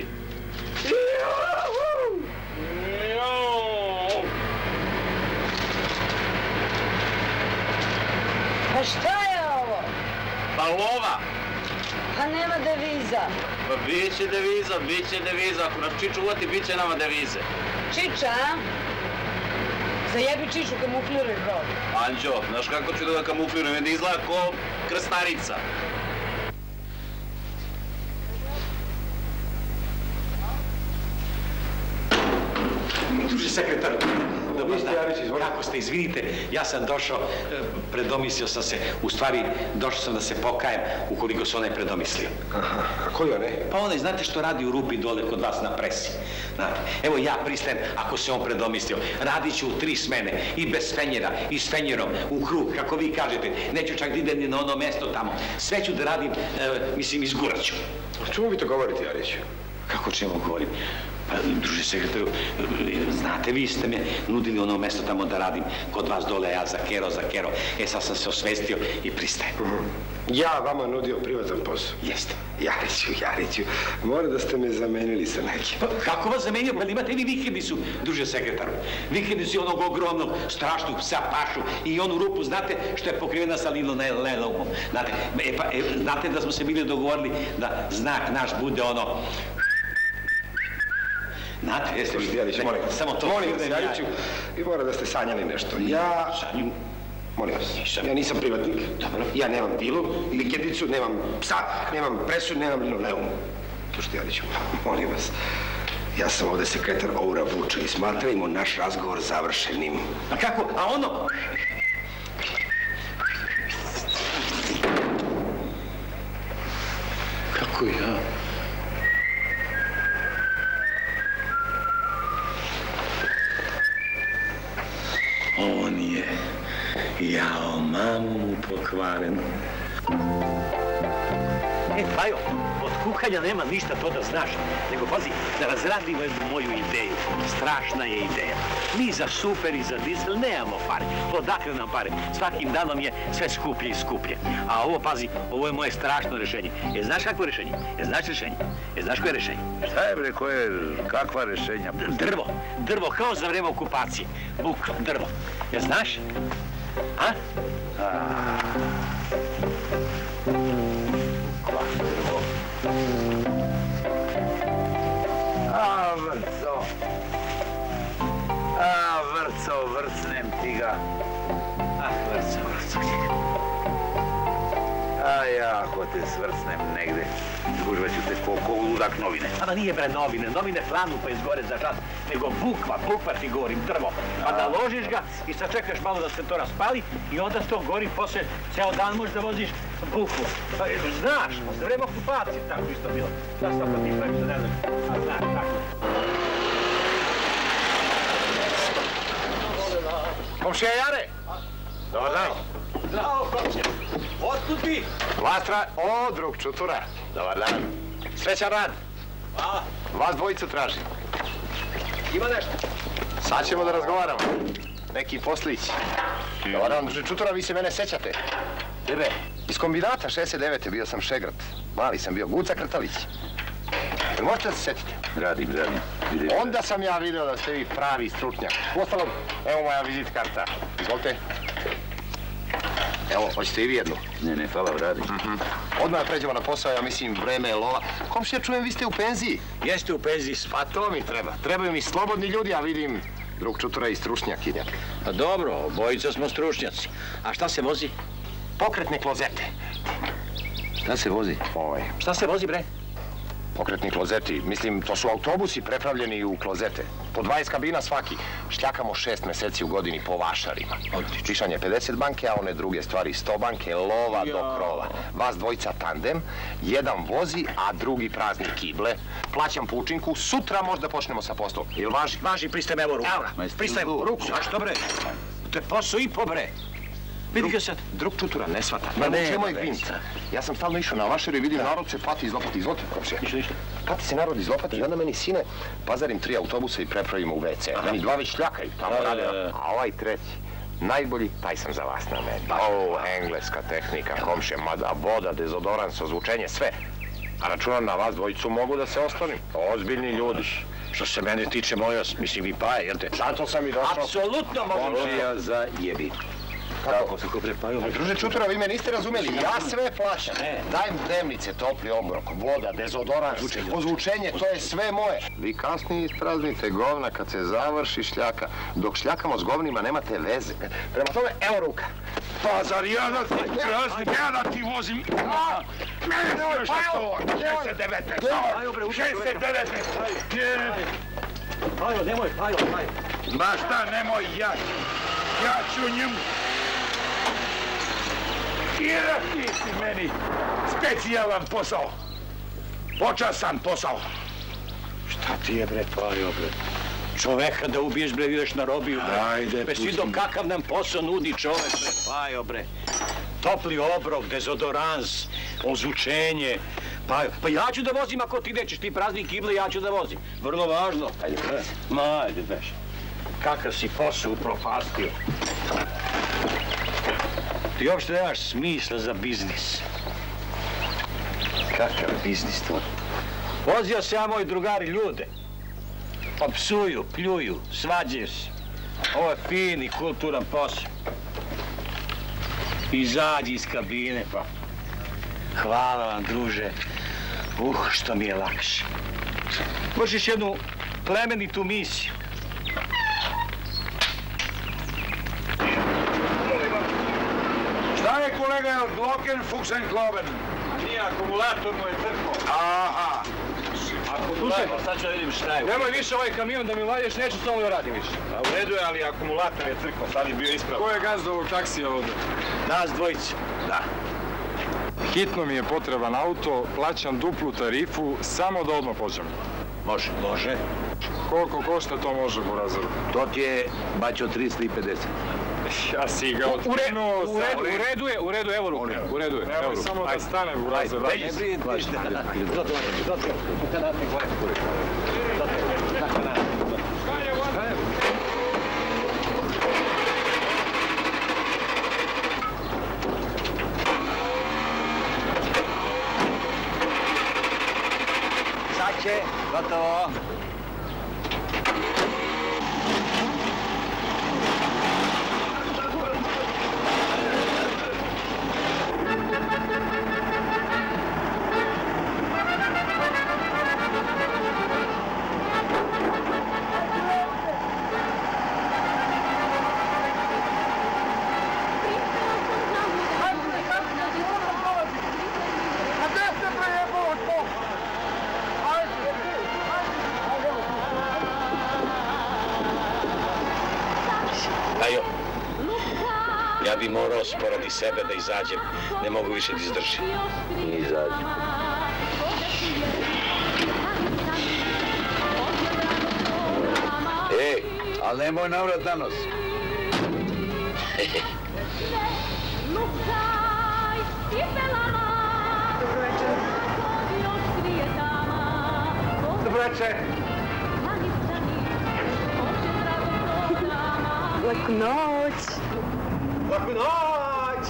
Pa šta je ovo? Pa lova! Pa nema deviza. Pa bit će deviza, bit će deviza. Ako nas Čiču uvati, bit će nama devize. Čiča, a? Zajebi Čiču, kamufliruj brod. Anđo, znaš kako ću da ga kamuflirujem? Da izgleda ko krstarica. Druže sekretaru, dobro znam, kako ste, izvinite, ja sam došao, predomislio sam se, u stvari došao sam da se pokajem ukoliko se onaj predomislio. Aha, a koji onaj? Pa onaj, znate što radi u rupi dole kod vas na presi? Znate, evo ja pristajem ako se on predomislio, radit ću u tri smene, i bez fenjera, i s fenjerom, u krug, kako vi kažete, neću čak da idem ni na ono mesto tamo, sve ću da radim, e, mislim, izgurat ću. O čemu vi to govorite, Jariću? Kako čemu govorim? Pa, druže sekretaru, znate, vi ste me nudili ono mesto tamo da radim kod vas dole, ja za kero, za kero. E, sad sam se osvestio i pristajem. Ja vama nudio privatan posao. Jeste. Jariću, Jariću, mora da ste me zamenili sa nekim. Pa, kako vas zamenio? Pa imate vi vikendicu, druže sekretaru. Vikendicu onog ogromnog, strašnog psa Pašu i onu rupu, znate, što je pokrivena sa linoleumom. Znate, e, pa, e, znate da smo se bili dogovorili da znak naš bude ono... Znate, jeste vi... Jariću, molim vas. Samo to... Molim vas, Jariću, vi mora da ste sanjali nešto. Ja... Sanjim... Molim vas, ja nisam privatnik. Ja nemam vilu, vikendicu, nemam psa, nemam presu, nemam linoleum. Slušajte, Jadiću, molim vas. Ja sam ovdje sekretar Oura Vuča i smatrajmo naš razgovor završenim. A kako? A ono? Kako ja? On je jao mamu mu pokvaren. E, Pajo, od kuhanja nema ništa, to da znaš. Nego, pazi, da razradimo jednu moju ideju. Strašna je ideja. Mi za super i za dizel nemamo pare. Odakle nam pare? Svakim danom je sve skuplje i skuplje. A ovo, pazi, ovo je moje strašno rešenje. Je znaš kakvo rešenje? Je znaš rešenje? Je znaš koje je rešenje? Šta je bre, koje, kakva rešenja? Drvo. Drvo, kao za vreme okupacije. Buk, drvo. Je znaš? A? A, vrco. A, vrco, vrcnem ti ga. Ah, vrco, vrco. A ja, ako te svrcnem negde, gužva ću te ko, ko ludak novine. Ama nije bre novine, novine flanu pa izgore za čas, nego bukva, bukva ti govorim, drvo. Pa naložiš ga i sad čekaš malo da se to raspali i onda to gori, posle ceo dan možeš da voziš bukvu. Pa znaš, posle vreme okupacije tako isto bilo. Znaš tako ti previše ne znaš, a znaš, tako. Komšija Jare! Dobar dan. Zdravo, komšija. Otkud ti? Vlastra, o, drug Čutura. Dobar dan. Srećan rad. A? Vas dvojicu tražim. Ima nešto? Sad ćemo da razgovaramo. Neki poslić. Dobar dan, drug Čutura, vi se mene sećate? Tebe? Iz kombinata šezdeset devete bio sam šegrat. Mali sam bio, Guca Krtalić. Jel možete da se setite? Radim, radim. Onda sam ja video da ste vi pravi stručnjak. Uostalom, evo moja vizit karta. Izvolite. Evo, hoćete i vi jednu? Ne, ne, hvala, radim. Odmah pređemo na posao, ja mislim, vreme je lova. Komšija, čujem, vi ste u penziji. Jeste u penziji, pa to mi treba. Trebaju mi slobodni ljudi, a vidim drug Čutura i stručnjakinja. Pa dobro, obojica smo stručnjaci. A šta se vozi? Pokretne klozete. Šta se vozi? Ovaj. Šta se vozi, bre? Pokretni klozeti. Mislim, to su autobusi prepravljeni u klozete. Po dvadeset kabina svaki. Šljakamo šest meseci u godini po vašarima. Pišanje pedeset banke, a one druge stvari sto banke, lova do krova. Vas dvojica tandem, jedan vozi, a drugi prazni kible. Plaćam po učinku, sutra možda počnemo sa poslom. Jel važi? Važi, pristajem evo ruku. Pristajem ruku. Zašto, bre? To je posao i po, bre. Vidi ga sad. Drug Čutura ne svata. Ma Ne nema čemu je veze. gvinca. Ja sam stalno išao na vašaru i vidim narod se pati izlopati. Izvolite, komšija. Ništa, ništa. Pati se narod izlopati i onda meni sine pazarim tri autobusa i prepravimo u ve ce. Meni dva već šljakaju, tamo Da, da, rade. da. A ovaj treći, najbolji, taj sam za vas na meni. O, engleska tehnika, komšija, mada, voda, dezodorans, ozvučenje, sve. A računam na vas dvojicu mogu da se ostalim. Ozbiljni ljudi. Što se mene tiče, moja, mislim, vi paje, jel te? Zato sam i došao. Apsolutno mogu. Komšija za jebi. Kako? Kako prepaju? Druže Čutura, vi me niste razumeli. Ja sve plaćam. Dajem dnevnice, topli obrok, voda, dezodorans, ozvučenje, to je sve moje. Vi kasnije ispraznite govna kad se završi šljaka. Dok šljakamo s govnima nemate veze. Prema tome, evo ruka. Pa zar ja da ti praznik, ja da ti vozim? Mene još na to, šezdeset devete, šezdeset devete. Pajo, nemoj, Pajo, Pajo. Ma šta, nemoj ja. Ja ću njemu. I ti si meni specijalan posao. Počasan posao. Šta ti je, bre, Pajo, bre? Čoveka da ubiješ, bre, ideš na robiju, bre. Ajde, Bez vidio kakav nam posao nudi čovek, bre, Pajo, bre. Topli obrok, dezodorans, ozvučenje. Pajo, pa ja ću da vozim ako ti nećeš, ti prazni kible, ja ću da vozim. Vrlo važno. Ajde, bre. Ma, ajde, beš. Kakav si posao upropastio. Ti uopšte nemaš smisla za biznis. Kakav biznis to? Vozio se ja, moji drugari, ljude. Pa psuju, pljuju, svađaju se. Ovo je fin i kulturan posao. Izađi iz kabine, pa. Hvala vam, druže. Uh, što mi je lakše. Vršiš jednu plemenitu misiju. kolega, Glocken, Fuchsen, Kloben. Nije, akumulator mu je crkao. Aha. Slušaj, sad ću da vidim šta je. Nemoj više ovaj kamion da mi valješ, neću s ovom da radim više. A u redu je, ali akumulator je crkao, sad je bio ispravo. Ko je gazda ovog taksija ovdje? Nas dvojica. Da. Hitno mi je potreban auto, plaćam duplu tarifu, samo da odmah pođem. Može. Može. Koliko košta to može, Burazeru? To ti je, baćo, tristo pedeset. Ja si ga otkinuo. U redu, u redu je, u redu, evo ruku. U redu je, evo samo da stane, Burazeru. Ne brinite ništa. Sad će, gotovo. Ajo, ja bi morao sporadi sebe da izađem, ne mogu više da izdržim. I izađi. Ej, ali nemoj navrat na nos. Dobro večer. Laku noć. Laku noć.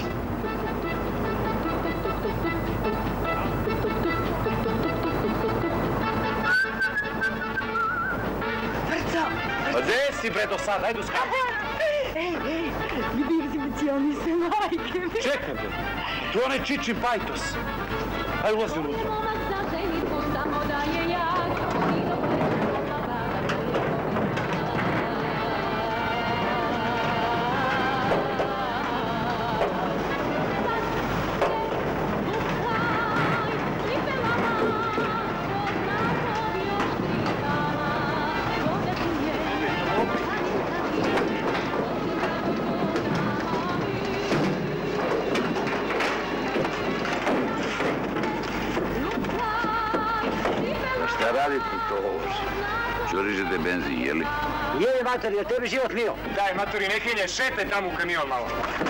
Vrco! Pa gde si bre do sada, ajde uskaži. Ej, ej, vidim emocionisne majke mi. Čekaj bre, tu je onaj Čiči Pajtos. Ajde ulazi unutra. Šta radite to ovoši? Čurižete benzin, jeli? Je, mater, je tebi život lio? Daj, maturi, ne hilje, šetaj tamo u kamion malo.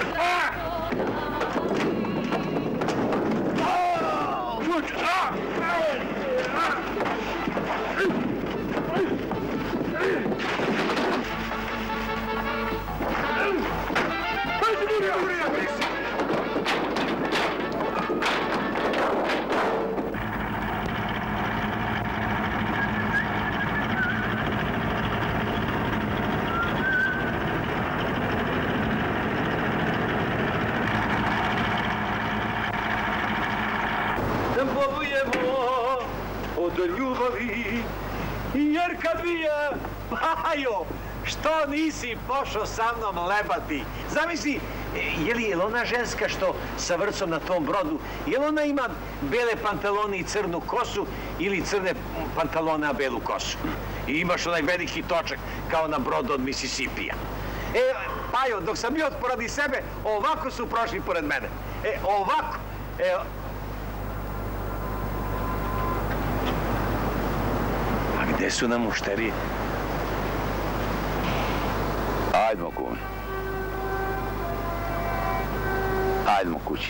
Od ljubavi, jer kad bi je, Pajo, što nisi pošao sa mnom lebati? Zamisli, je li ona ženska što sa Vrcom na tom brodu, je li ona ima bele pantalone i crnu kosu ili crne pantalone a belu kosu? I imaš onaj veliki točak kao na brodu od Misisipija. E, Pajo, dok sam bio poradi sebe, ovako su prošli pored mene. E, ovako, evo. Gde su nam mušterije? Ajdemo, kumi. Ajdemo kući.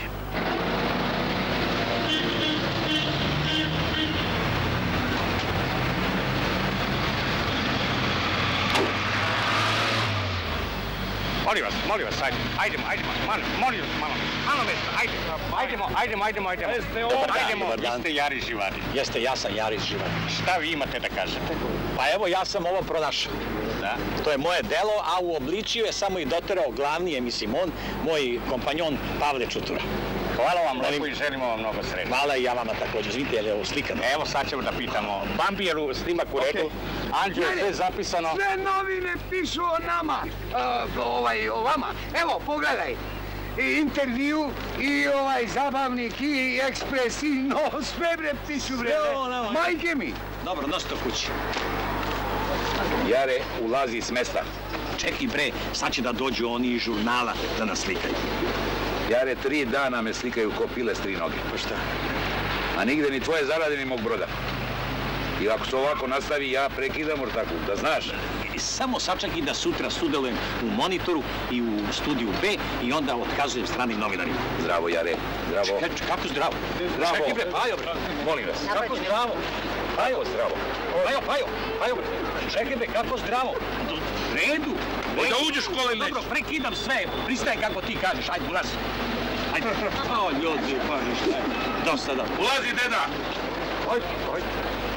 Molim vas, molim vas, ajde, ajdemo, ajdemo, molim vas, malo, malo mjesto, ajde, ajdemo, ajdemo, ajdemo, ajdemo. Jeste ovdje. Ajdemo, vi ste Jaris Živani. Jeste, ja sam Jaris Živani. Šta vi imate da kažete? Pa evo, ja sam ovo pronašao. Da? To je moje delo, a uobličio je samo i doterao glavni, je, mislim, on, moj kompanjon Pavle Čutura. Hvala vam lepo i želimo vam mnogo sreće. Hvala i ja vama također. Izvinite, je li ovo slikano? Evo sad ćemo da pitamo Bambijeru, snimak u redu. Anđeo, sve zapisano. Sve novine pišu o nama, ovaj, o vama. Evo, pogledaj. intervju i ovaj zabavnik i ekspres i no, sve bre ptiću bre. Majke mi. Dobro, nosi to kući. Jare, ulazi s mesta. Čekaj bre, sad će da dođu oni iz žurnala da nas slikaju. Jare, tri dana me slikaju ko pile s tri noge. Pa šta? A nigde ni tvoje zarade ni mog broda. I ako se ovako nastavi, ja prekidam ortaku, da znaš. Samo sačekaj da sutra sudelujem u Monitoru i u Studiju B i onda otkazujem stranim novinarima. Zdravo, Jare, zdravo. Čekaj, kako zdravo? Zdravo. Čekaj bre, Pajo bre, molim vas. Kako zdravo? Pajo, zdravo. Pajo, Pajo, Pajo bre, čekaj bre, kako zdravo? Redu. Da uđeš u škole ili nećeš? Dobro, prekidam sve, pristaje kako ti kažeš, ajde, ulazi. Ajde. O, ljudi, pa ništa. Dosta da. Ulazi, deda! Ajde, ajde.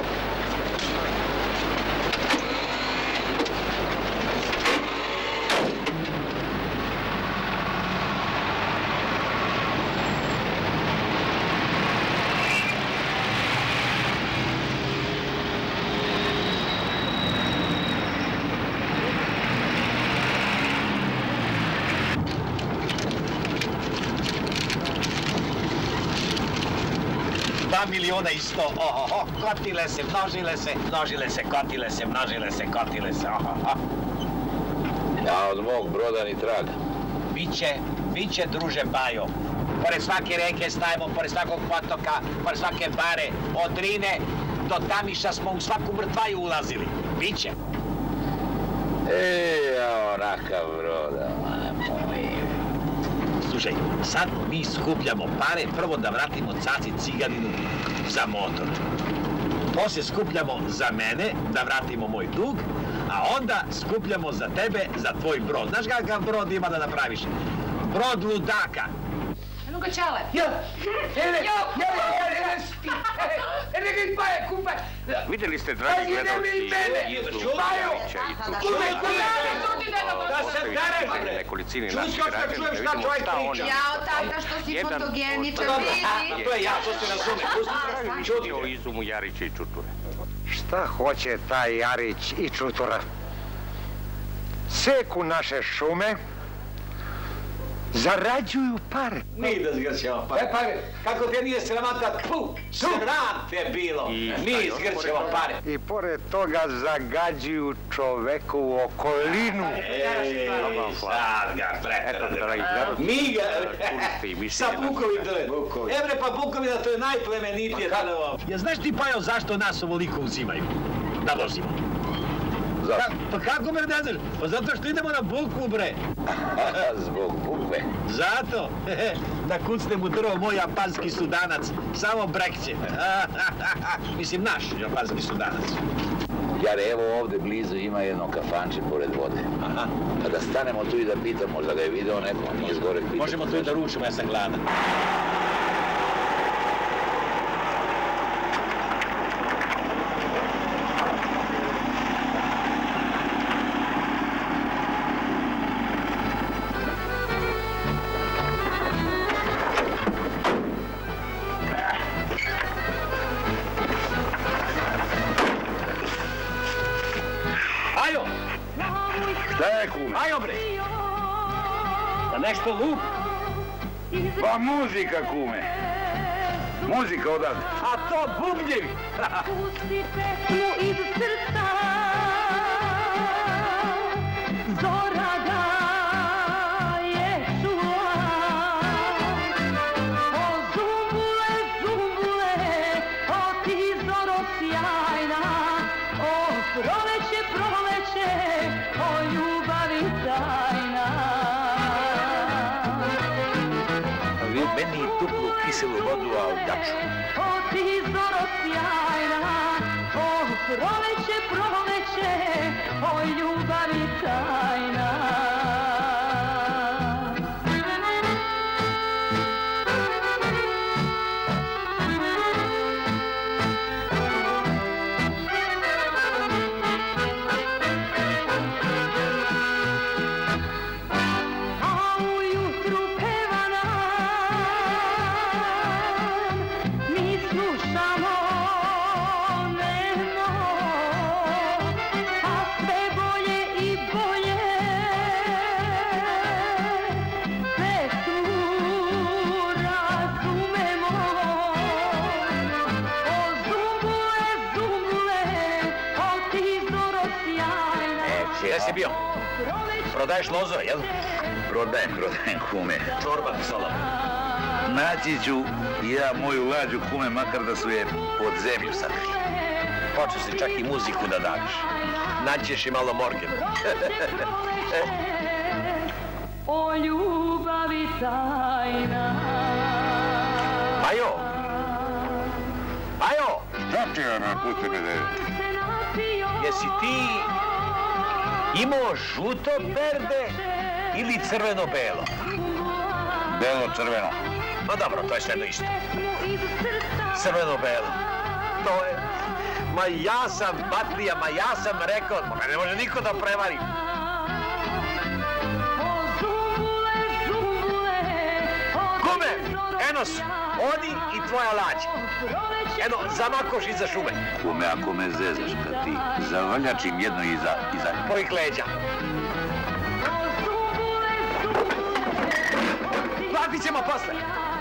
Miliona i sto, ohoho, kotile se, množile se, množile se, kotile se, množile se, kotile se, ohoho. Ja od mog broda ni traga. Biće, biće, druže Bajo. Pored svake reke stajemo, pored svakog potoka, pored svake bare, od Drine do Tamiša smo u svaku mrtvaju ulazili. Biće. E, ja onakav broda, moj. Slušaj, sad mi skupljamo pare, prvo da vratimo caci ciganinu za motor. Poslije skupljamo za mene, da vratimo moj dug, a onda skupljamo za tebe, za tvoj brod. Znaš kakav brod ima da napraviš? Brod ludaka. Eno ga čale. Jo, ene, ene, ene, sti, ene, ene, pa je kupa. Vidjeli ste, dragi gledalci, Izu Jarića i Čučura, Da se dareže. nekolicini naših građana, da vidimo šta oni... Jao, tata, što si fotogeničan, vidi. To je ja, to se razume. Čutio Izu Jarića i Čuture. Šta hoće taj Jarić i Čutura? Seku naše šume, zarađuju pare. Mi da zgrćemo pare. E pare, kako te nije sramata, tfu, sram te bilo. Mi zgrćemo pare. I pored toga zagađuju čovekovu okolinu. Ej, sad ga pretrade. Mi ga, sa Bukovim. Ebre, pa Bukovina, to je najplemenitije drvo. Ja znaš ti, Pajo, zašto nas ovoliko uzimaju? Da vozimo. Zašto? Pa kako me ne znaš? Pa zato što idemo na bukvu, bre. Zbog bukve? Zato. Da kucnem u drvo moj japanski sudanac. Samo brekće. Mislim, naš japanski sudanac. Jare, evo ovde blizu ima jedno kafanče pored vode. Aha. Pa da stanemo tu i da pitamo, možda ga je video neko, nije zgore pitamo. Možemo tu i da ručimo, ja sam gladan. Nešto lup? Pa muzika, kume. Muzika odavde. A to bubnjevi. Pustite mu iz srca, zora ga je čula. O zumbule, zumbule, o ti zoro sjajna, o proleće, proleće, o ljubavi tajna. Meni duplu kiselu vodu, a daču. O ti zoro sjajna, o proleće, proleće, o ljubavi tajna. Bolje i bolje Gdje si bio? Prodaješ lozo, jel? Prodajem, prodajem, kume. Čorba sola. Naći ću ja moju lađu, kume, makar da su je pod zemlju sakrili. Počeo si čak i muziku da daviš. Naćeš i malo morgen. O ljubavi tajna. Majo! Majo! Šta ti ona, pusti me da je? Jesi ti imao žuto berde ili crveno-belo? Belo-crveno. Pa dobro, to je sve jedno isto. Crveno-belo. To je... Ma ja sam Batlija, ma ja sam rekao, ma ne može niko da prevari. Kume, eno su, oni i tvoja lađa. Eno, zamakoš iza šume. Kume, ako me zezaš, kad ti zavaljačim jedno iza... iza... Tvojih leđa. Platit ćemo posle.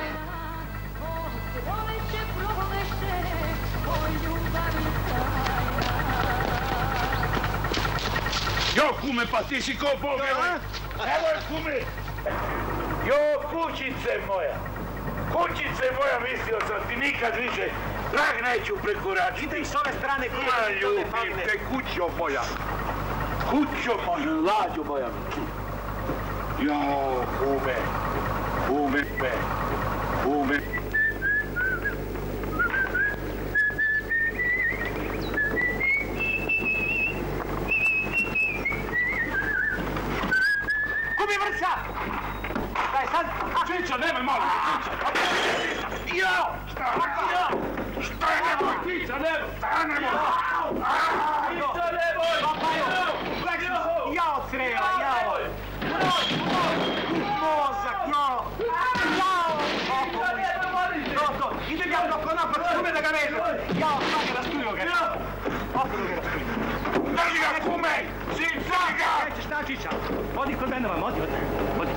Jo, kume, pa ti si ko Bog, evo je, evo je, kume. Jo, kućice moja, kućice moja, mislio sam ti nikad više prag neću prekoračiti. Ide i s ove strane, kume. Ja ljubim te, kućo moja, kućo moja, lađo moja. Jo, kume, kume, kume. Čiča, nemoj malo! Jao! Šta? Jao! Šta je nemoj? Čiča, nemoj! Šta nemoj? Čiča, nemoj! Jao, creva, jao! Mozak, jao! Jao! To, to! Idem ja dok ona pa kume da ga vežem! Jao, svake rastuju ga! Opet ga rastuju! Drži ga, kume! Čiča ga! Nećeš na Čiča! Odi kod mene vam, odi, odi! Odi!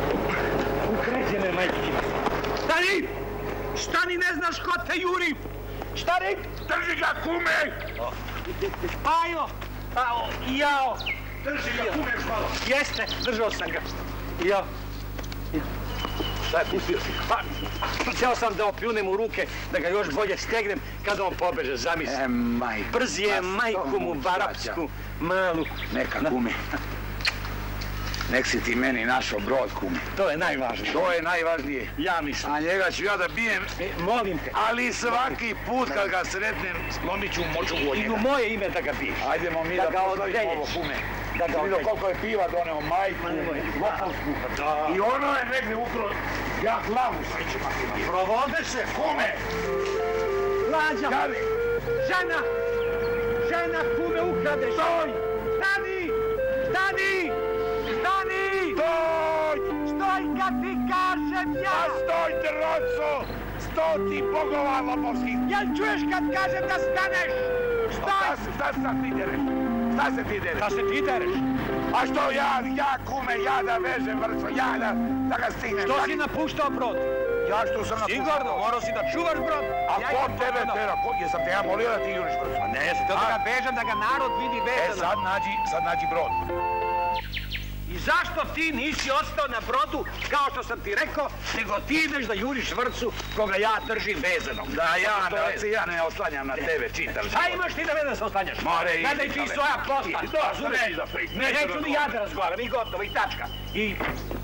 Ukređene majke. Stani! Stani, ne znaš ko te juri! Stani! Drži ga, kume! Pajo! Pao, jao! Drži ga, kume, još malo! Jeste, držao sam ga. Jao. Šta je pustio si? Pa, htio sam da opljunem u ruke, da ga još bolje stegnem kada on pobeže, zamisli. E, majko. Brz je majku mu barapsku, malu. Neka, kume. Nek si ti meni našao brod, kume. To je najvažnije. To je najvažnije. Ja mislim. A njega ću ja da bijem. E, molim te. Ali svaki put kad ga sretnem, slomit ću moću u njega. I u moje ime da ga biješ. Ajdemo mi da, da poslovimo ovo, kume. Da ga vidio koliko je piva doneo, majku, lopovsku. I ono je negdje ukro, ja glavu srećem. Provode se, kume! Lađa! Žena! Žena, kume ukrade! Stoj! Stani! Stani! Stani! Stoj! Stoj kad ti kažem ja! Pa stoj, droco! Sto ti bogova lopovskih! Jel čuješ kad kažem da staneš? Stoj! Šta se ti dereš? Šta se ti dereš? Šta se ti dereš? A što ja, ja kume, ja da vežem vrco, ja da, da ga stignem. Što si napuštao brod? Ja što sam napuštao? Sigurno, morao si da čuvaš brod. A ko tebe tera? Jesam te ja molio da ti juriš vrco? A ne, jesam te da ga vežem, da ga narod vidi vezano. E sad nađi, sad nađi brod. I zašto ti nisi ostao na brodu, kao što sam ti rekao, nego ti ideš da juriš vrcu koga ja držim vezanom? Da, ja, da se ja ne oslanjam na tebe, čitam. Šta imaš ti da mene se oslanjaš? More, idi. Gledaj ti svoja posla. Neću da pričam. Neću ni ja da razgovaram, i gotovo, i tačka. I...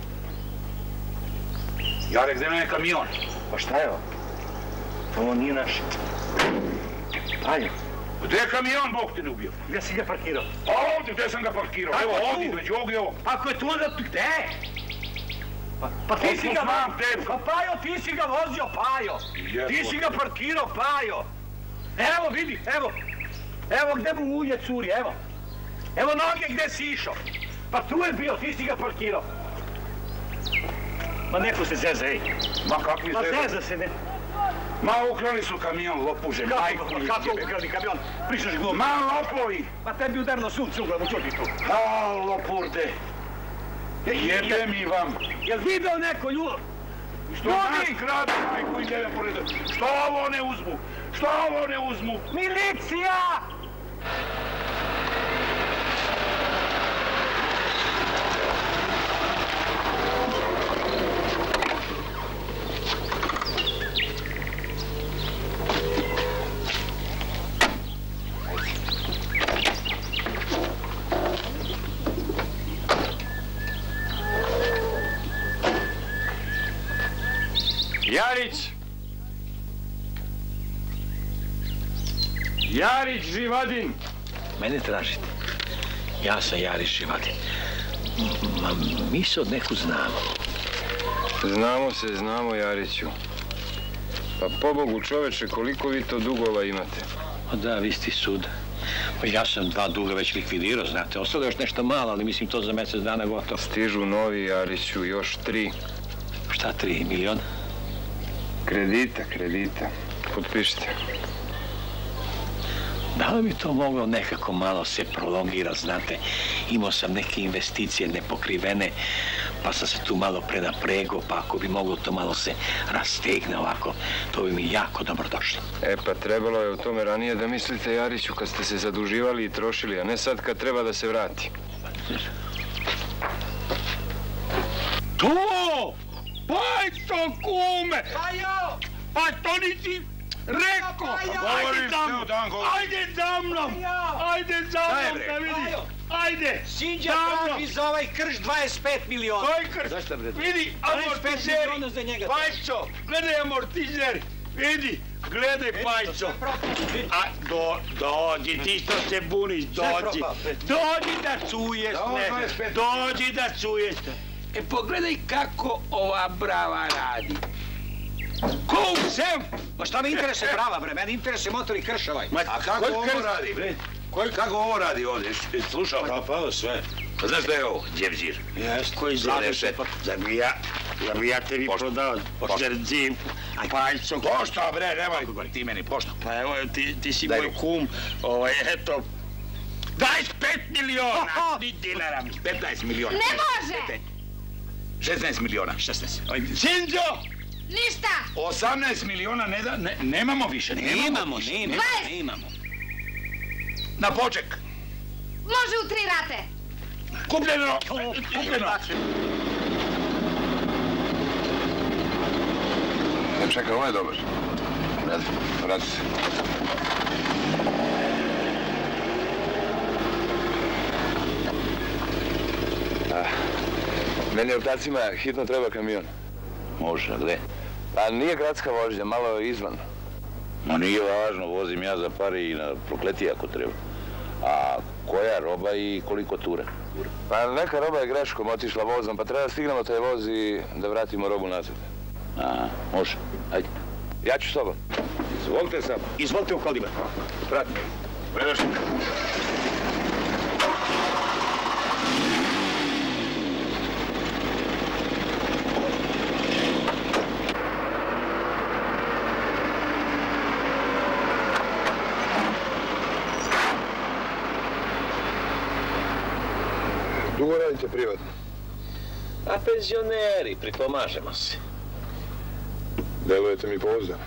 Jarek, gdje nam je kamion? Pa šta je ovo? Ovo nije naš. Ajo. Gdje je kamion, Bog te ne ubio? Gdje si ga parkirao? Ovdje, gdje sam ga parkirao? Evo, ovdje, između ovog i ovog. Ako je tu, onda tu, gde? Pa, pa ti si ga vozio, pa Pajo, ti si ga vozio, Pajo. Ti si ga parkirao, Pajo. Evo, vidi, evo. Evo gde mu ulje curi, evo. Evo noge gde si išao. Pa tu je bio, ti si ga parkirao. Ma neko se zeza, ej. Ma kakvi Ma zeza? zeza se, ne. Ma ukrali su kamion, lopuže, majku mi Kako jebe. ukrali kamion? Pričaš glupo. Ma lopovi! Pa tebi udarno sunce u glavu, čuti tu. A, lopurde. Jebe mi vam. Jel video neko ljubav? Što nas krade, majku i jebe pored. Što ovo ne uzmu? Što ovo ne uzmu? Milicija! Jarić Živadin. Mene tražite? Ja sam Jarić Živadin. Ma, mi se od neku znamo. Znamo se, znamo, Jariću. Pa pobogu čoveče, koliko vi to dugova imate? O da, vi ste sud. Pa ja sam dva duga već likvidirao, znate. Ostalo još nešto malo, ali mislim to za mjesec dana gotovo. Stižu novi, Jariću, još tri. Šta tri, milion? Kredita, kredita. Potpišite. Da li bi to moglo nekako malo se prolongira, znate? Imao sam neke investicije nepokrivene, pa sam se tu malo prenaprego, pa ako bi moglo to malo se rastegne ovako, to bi mi jako dobro došlo. E pa trebalo je o tome ranije da mislite, Jariću, kad ste se zaduživali i trošili, a ne sad kad treba da se vrati. To! Pajco, kume! Pajo! Pa to nisi rekao! Ajde za mnom! Ajde za mnom! Ajde za mnom da vidi! Ajde! Sinđa traži za ovaj krš dvadeset pet miliona. Koji krš? Vidi, amortizeri! Pajco, gledaj amortizeri! Vidi, gledaj Pajco! A, do, dođi, ti što se buniš, dođi! Dođi da čuješ ne! Dođi da čuješ ne! E, pogledaj kako ova brava radi. Ko u sem? Ma šta me interese brava, bre? Mene interese motor i krš ovaj. A kako ovo radi, bre? Kako ovo radi ovdje? Slušao? Propalo sve. Pa znaš da je ovo? Djevđir. Jes, koji zade se, pa zar bi ja, zar bi ja tebi prodao pošterzim, Pajco. Pošto, bre, nemoj ti meni, pošto. Pa evo, ti si moj kum, ovaj, eto, dvadeset pet miliona, ni dinara mi. petnaest miliona. Ne može! šesnaest miliona. šesnaest. Sinđo! Ništa! osamnaest miliona ne da, ne, nemamo više. Nemamo, nemamo, nemamo, nemamo. Na poček. Može u tri rate. Kupljeno, kupljeno. Ne, čekaj, ovo je dobar. Radi, radi se. Meni ortacima hitno treba kamion. Može, gde? Pa nije gradska vožnja, malo izvan. Ma nije važno, vozim ja za pare i na Prokletije ako treba. A koja roba i koliko ture? Pa neka roba je greškom otišla vozom, pa treba da stignemo taj voz i da vratimo robu nazad. A, može, ajde. Ja ću s tobom. Izvolite sam. Izvolite u kolima. Prati. Predaš. Dugo radite privatno? A penzioneri, pripomažemo se. Delujete mi pouzdano.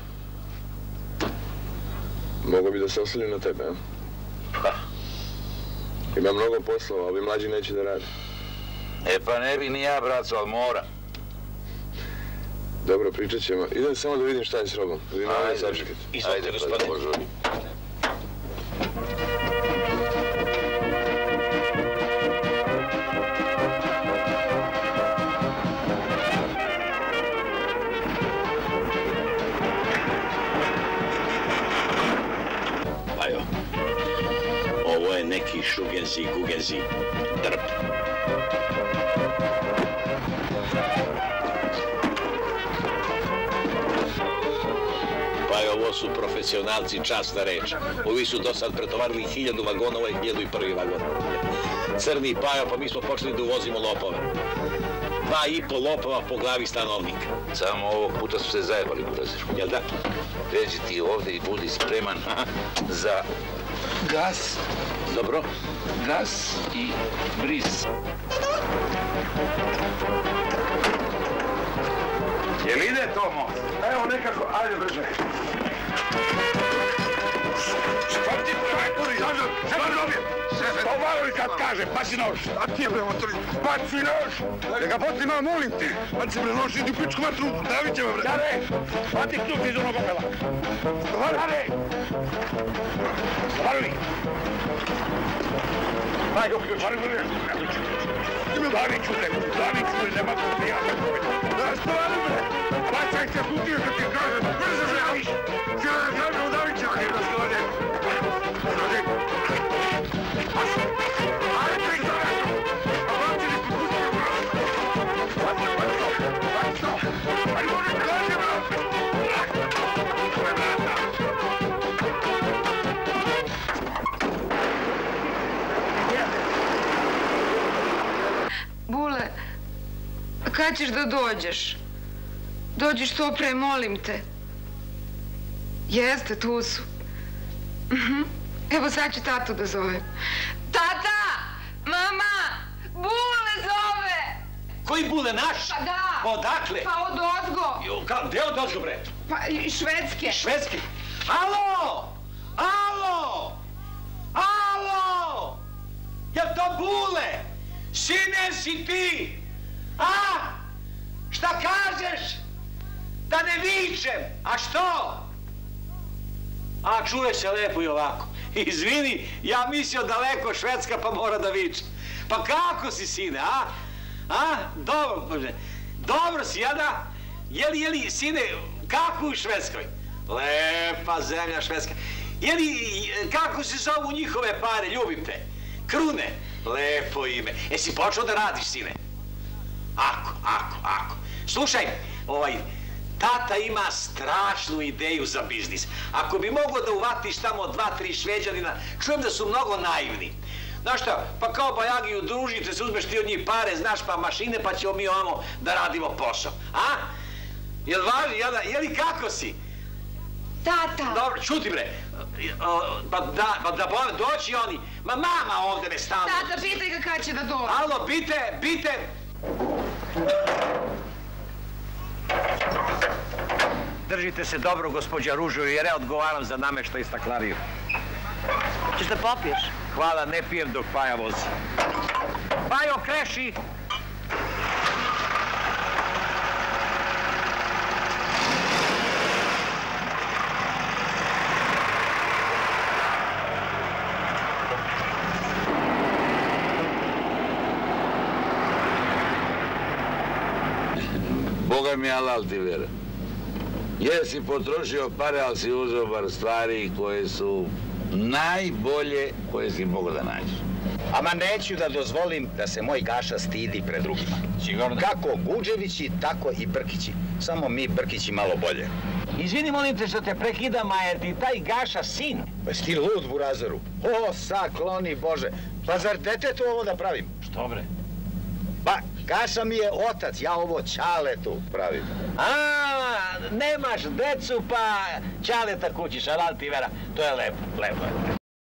Mogu bi da se oslanjam na tebe, a? Pa. Ima mnogo poslova, ovi mlađi neće da rade. E pa ne bi ni ja, braco, ali mora. Dobro, pričat ćemo. Idem samo da vidim šta je s robom. Vi na ovdje sačekajte. Izvolite, gospodine. Neki šugenzi, gugenzi, drp. Pa je ovo su profesionalci, časna reč. Ovi su do sad pretovarili hiljadu vagona, ovo je hiljadu i prvi vagon. Crni Pajo, pa mi smo počeli da uvozimo lopove. Dva i po lopova po glavi stanovnika. Samo ovog puta su se zajebali, Burazir. Jel da? Pređi ti ovdje i budi spreman za gas. Dobro. Gas i bris. Jel ide to most? Evo nekako, ajde brže. Šta ti prajkuri? Šta dobijem? Povali kad kaže, baci nož. A ti je bre motori, baci nož. Neka poti malo, molim ti. Baci bre nož, idi u pičku vatru, davit će me bre. Dare, bati ključ iz onog opela. Dare! Stvari! Daj, ok, stvari bre. Stvari ću bre, stvari ću bre, nema to ja tako bre. Da, stvari bre. Bacaj se kutiju kad ti kažem. Brzo želiš. Želiš, davit će me. kad ćeš da dođeš? Dođi što pre, molim te. Jeste, tu su. Evo sad ću tatu da zovem. Tata! Mama! Bule zove! Koji Bule, naš? Pa da! Pa odakle? Pa od ozgo. Gde od ozgo, bre? Pa iz Švedske. Švedske? Alo! Alo! Alo! Jel to Bule? Sine si ti? A? Šta kažeš? Da ne vičem. A što? A čuje se lepo i ovako. Izvini, ja mislio daleko Švedska pa mora da viče. Pa kako si, sine, a? A? Dobro, bože. Dobro si, ja da? Jeli, jeli, sine, kako u Švedskoj? Lepa zemlja Švedska. Jeli, kako se zovu njihove pare, ljubim te? Krune. Lepo ime. Jesi počeo da radiš, sine? Ako, ako, ako. Slušaj, ovaj, tata ima strašnu ideju za biznis. Ako bi mogao da uvatiš tamo dva, tri Šveđanina, čujem da su mnogo naivni. Znaš šta, pa kao bajagi udružite se, uzmeš ti od njih pare, znaš pa mašine, pa ćemo mi ovamo da radimo posao. A? Jel važi, jel, jeli kako si? Tata! Dobro, čuti bre. Pa da, pa da bome doći oni. Ma mama ovde me stalno. Tata, pitaj ga kad će da dođe. Alo, bite, bite. Držite se dobro, gospođa Ružo, jer ja odgovaram za nameštaj i staklariju. Češ da popiješ? Hvala, ne pijem dok Paja vozi. Pajo, kreši! Boga mi alal ti vera. Jesi potrošio pare, ali si uzeo bar stvari koje su najbolje koje si mogao da nađeš. Ama neću da dozvolim da se moj Gaša stidi pred drugima. Sigurno? Kako Guđevići, tako i Brkići. Samo mi Brkići malo bolje. Izvini, molim te što te prekidam, a je ti taj Gaša sin? Pa si ti lud, burazeru. O, sakloni Bože. Pa zar detetu ovo da pravim? Što bre? Pa, Gaša mi je otac, ja ovo Ćaletu pravim. A, nemaš decu, pa Ćaleta kućiš, alal ti vera. To je lepo, lepo je.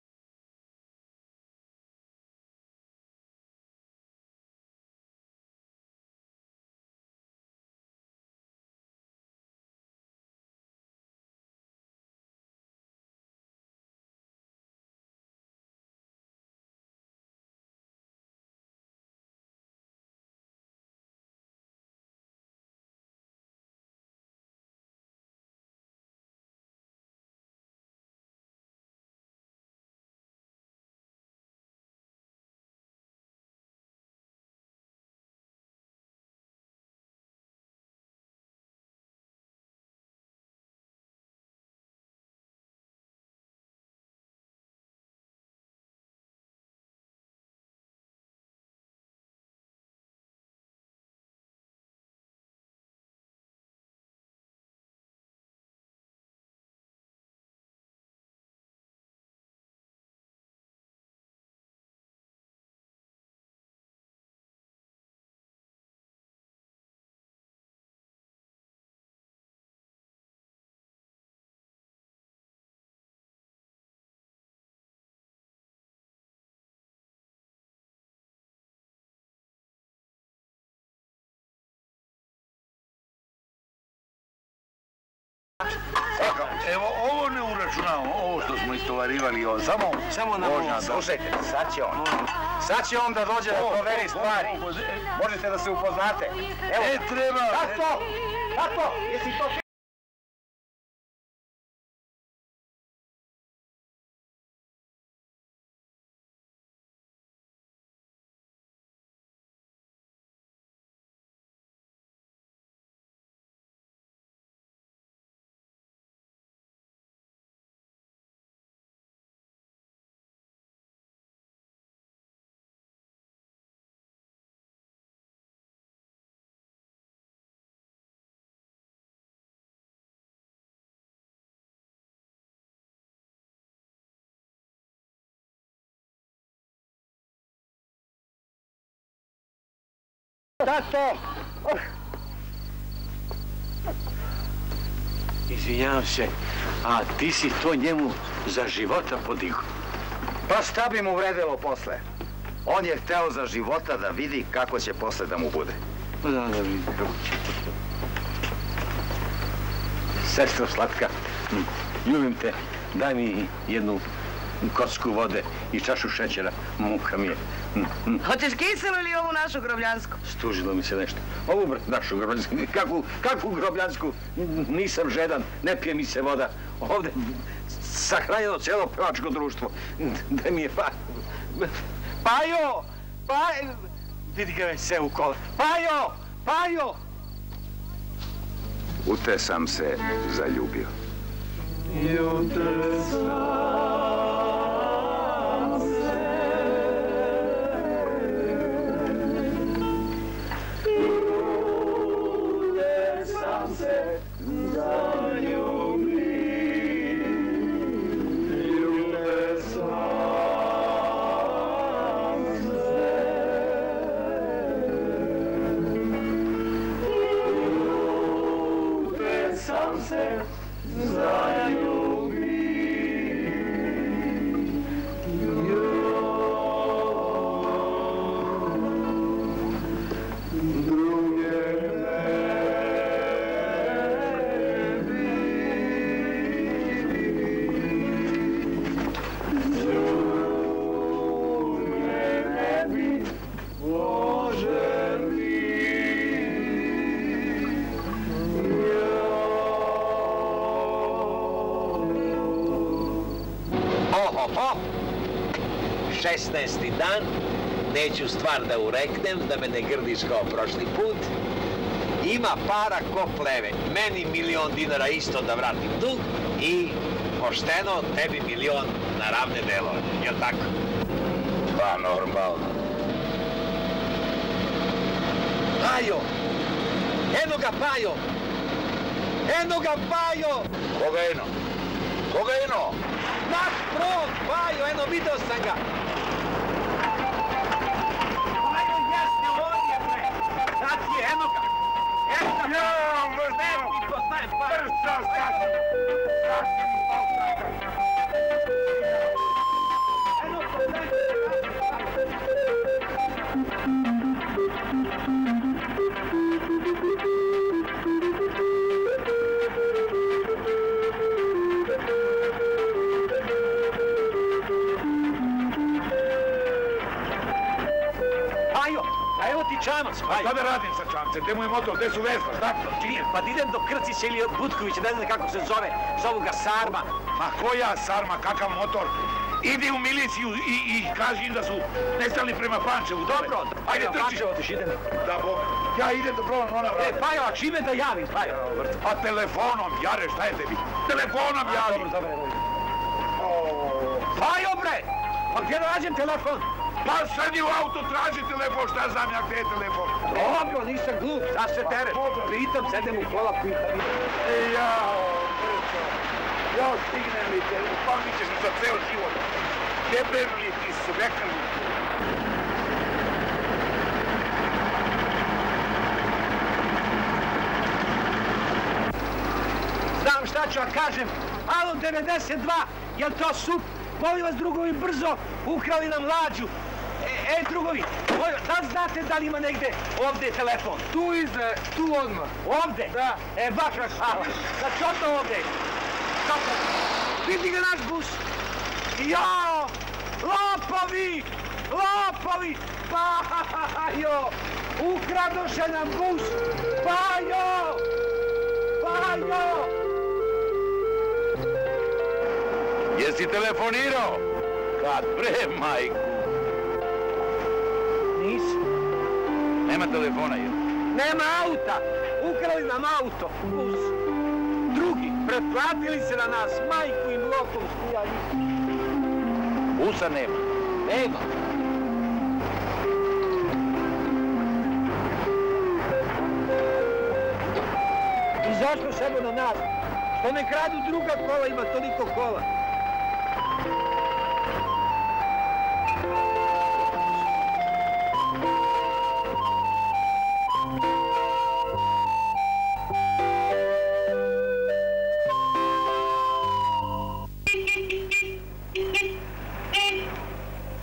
Evo, ovo ne uračunamo, ovo što smo istovarivali, ovo, samo... Samo na ovo, slušajte, sad će on. Sad će on da dođe da proveri stvari. Možete da se upoznate. Evo, e, treba... Tato! Tato, jesi to... Tato, Izvinjavam se, a ti si to njemu za života podigao. Pa šta bi mu vredelo posle? On je hteo za života da vidi kako će posle da mu bude. Da, da vidim kako će. Sestro slatka, ljubim te, daj mi jednu kocku vode i čašu šećera, muka mi je. Hoćeš kiselu ili ovu našu grobljansku? Stužilo mi se nešto. Ovu brat, našu grobljansku, kakvu, kakvu grobljansku, nisam žedan, ne pije mi se voda. Ovde sahranjeno cijelo pevačko društvo. Da mi je pa... Pajo! Pajo! Vidi ga već se u kola. Pajo! Pajo! U te sam se zaljubio. I u te sam se, i u te sam se zaljubio, i u te sam se, i u te sam se zaljubio. šesnaesti dan, neću stvar da ureknem, da me ne grdiš kao prošli put. Ima para ko pleve, meni milion dinara isto da vratim dug i pošteno tebi milion na ravne delove, jel tako? Pa, normalno. Pajo! Eno ga, Pajo! Eno ga, Pajo! Koga eno? Koga eno? Naš prog, Pajo, eno, video sam ga! Pajo, jeste, on je, bre! Sad je, eno ga! Eno ga! Jao, mrtvo! Ti poznajem, Pajo! Mrtvo, sasvim! Sasvim, poltraka! Eno, poznajem! Čamac, Pajo. Šta da radim sa čamcem? Gde mu je motor? Gde su vezla? Šta to? Činijem? Pa idem do Krcića ili Butkovića, ne znam kako se zove, zovu ga Sarma. Ma koja Sarma, kakav motor? Idi u miliciju i, i kaži im da su nestali prema Pančevu. Dobro, ajde trči. Pančevo tiš, idem. Da, Bog. Ja idem da probam ona vrata. E, Pajo, a čime da javim, Pajo? Pa telefonom, Jare, šta je tebi? Telefonom javim. Dobro, dobro, dobro. Pajo, bre! Pa gdje da nađem telefon? Pa sedi u auto, traži telefon, šta znam ja gde je telefon? Dobro, nisam glup, šta se tereš? Pritom sedem u kola, pitam. E, jao, brzo. Jao, stigne mi te, upamit ćeš mi za ceo život. Debeli ti su, vekali. Znam šta ću vam kažem. Alo, devedeset dva, jel to sup? Molim vas, drugovi, brzo, ukrali nam lađu. E, e drugovi, da li znate da li ima negde ovde telefon? Tu iza, tu odmah. Ovde? Da. E, baš vas hvala. Da čoto ovde. Čoto. Vidi ga naš bus. Jao! Lopovi! Lopovi! Pajo! Ukradoše nam bus! Pajo! Pajo! Jesi telefonirao? Kad bre, majku? Nisam. Nema telefona, jel? Nema auta! Ukrali nam auto, bus. Drugi, pretplatili se na nas, majku im lokom skujali. Busa nema. Nema. I zašto samo na nas? Što ne kradu druga kola, ima toliko kola.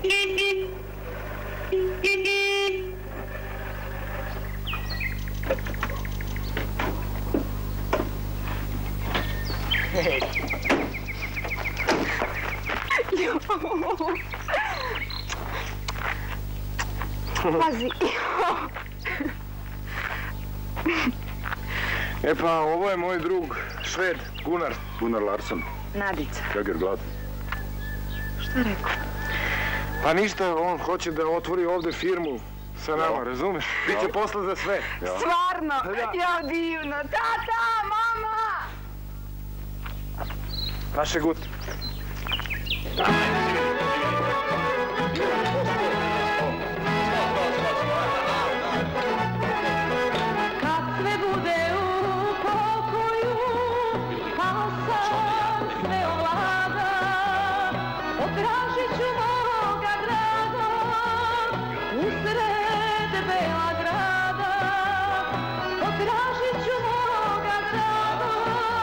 Pazi. E pa, ovo je moj drug, Šved, Gunnar. Gunnar Larsson. Nadica. Jagerglad. Šta je rekao? Pa ništa, on hoće da otvori ovde firmu sa nama, razumeš? Biće posla za sve. Stvarno? Ja divno. Tata, mama! Vaše gut. Kad sve bude u pokoju, pa sam sve ovlada, potražit ću moga draga u sred bela grada. Potražit ću moga draga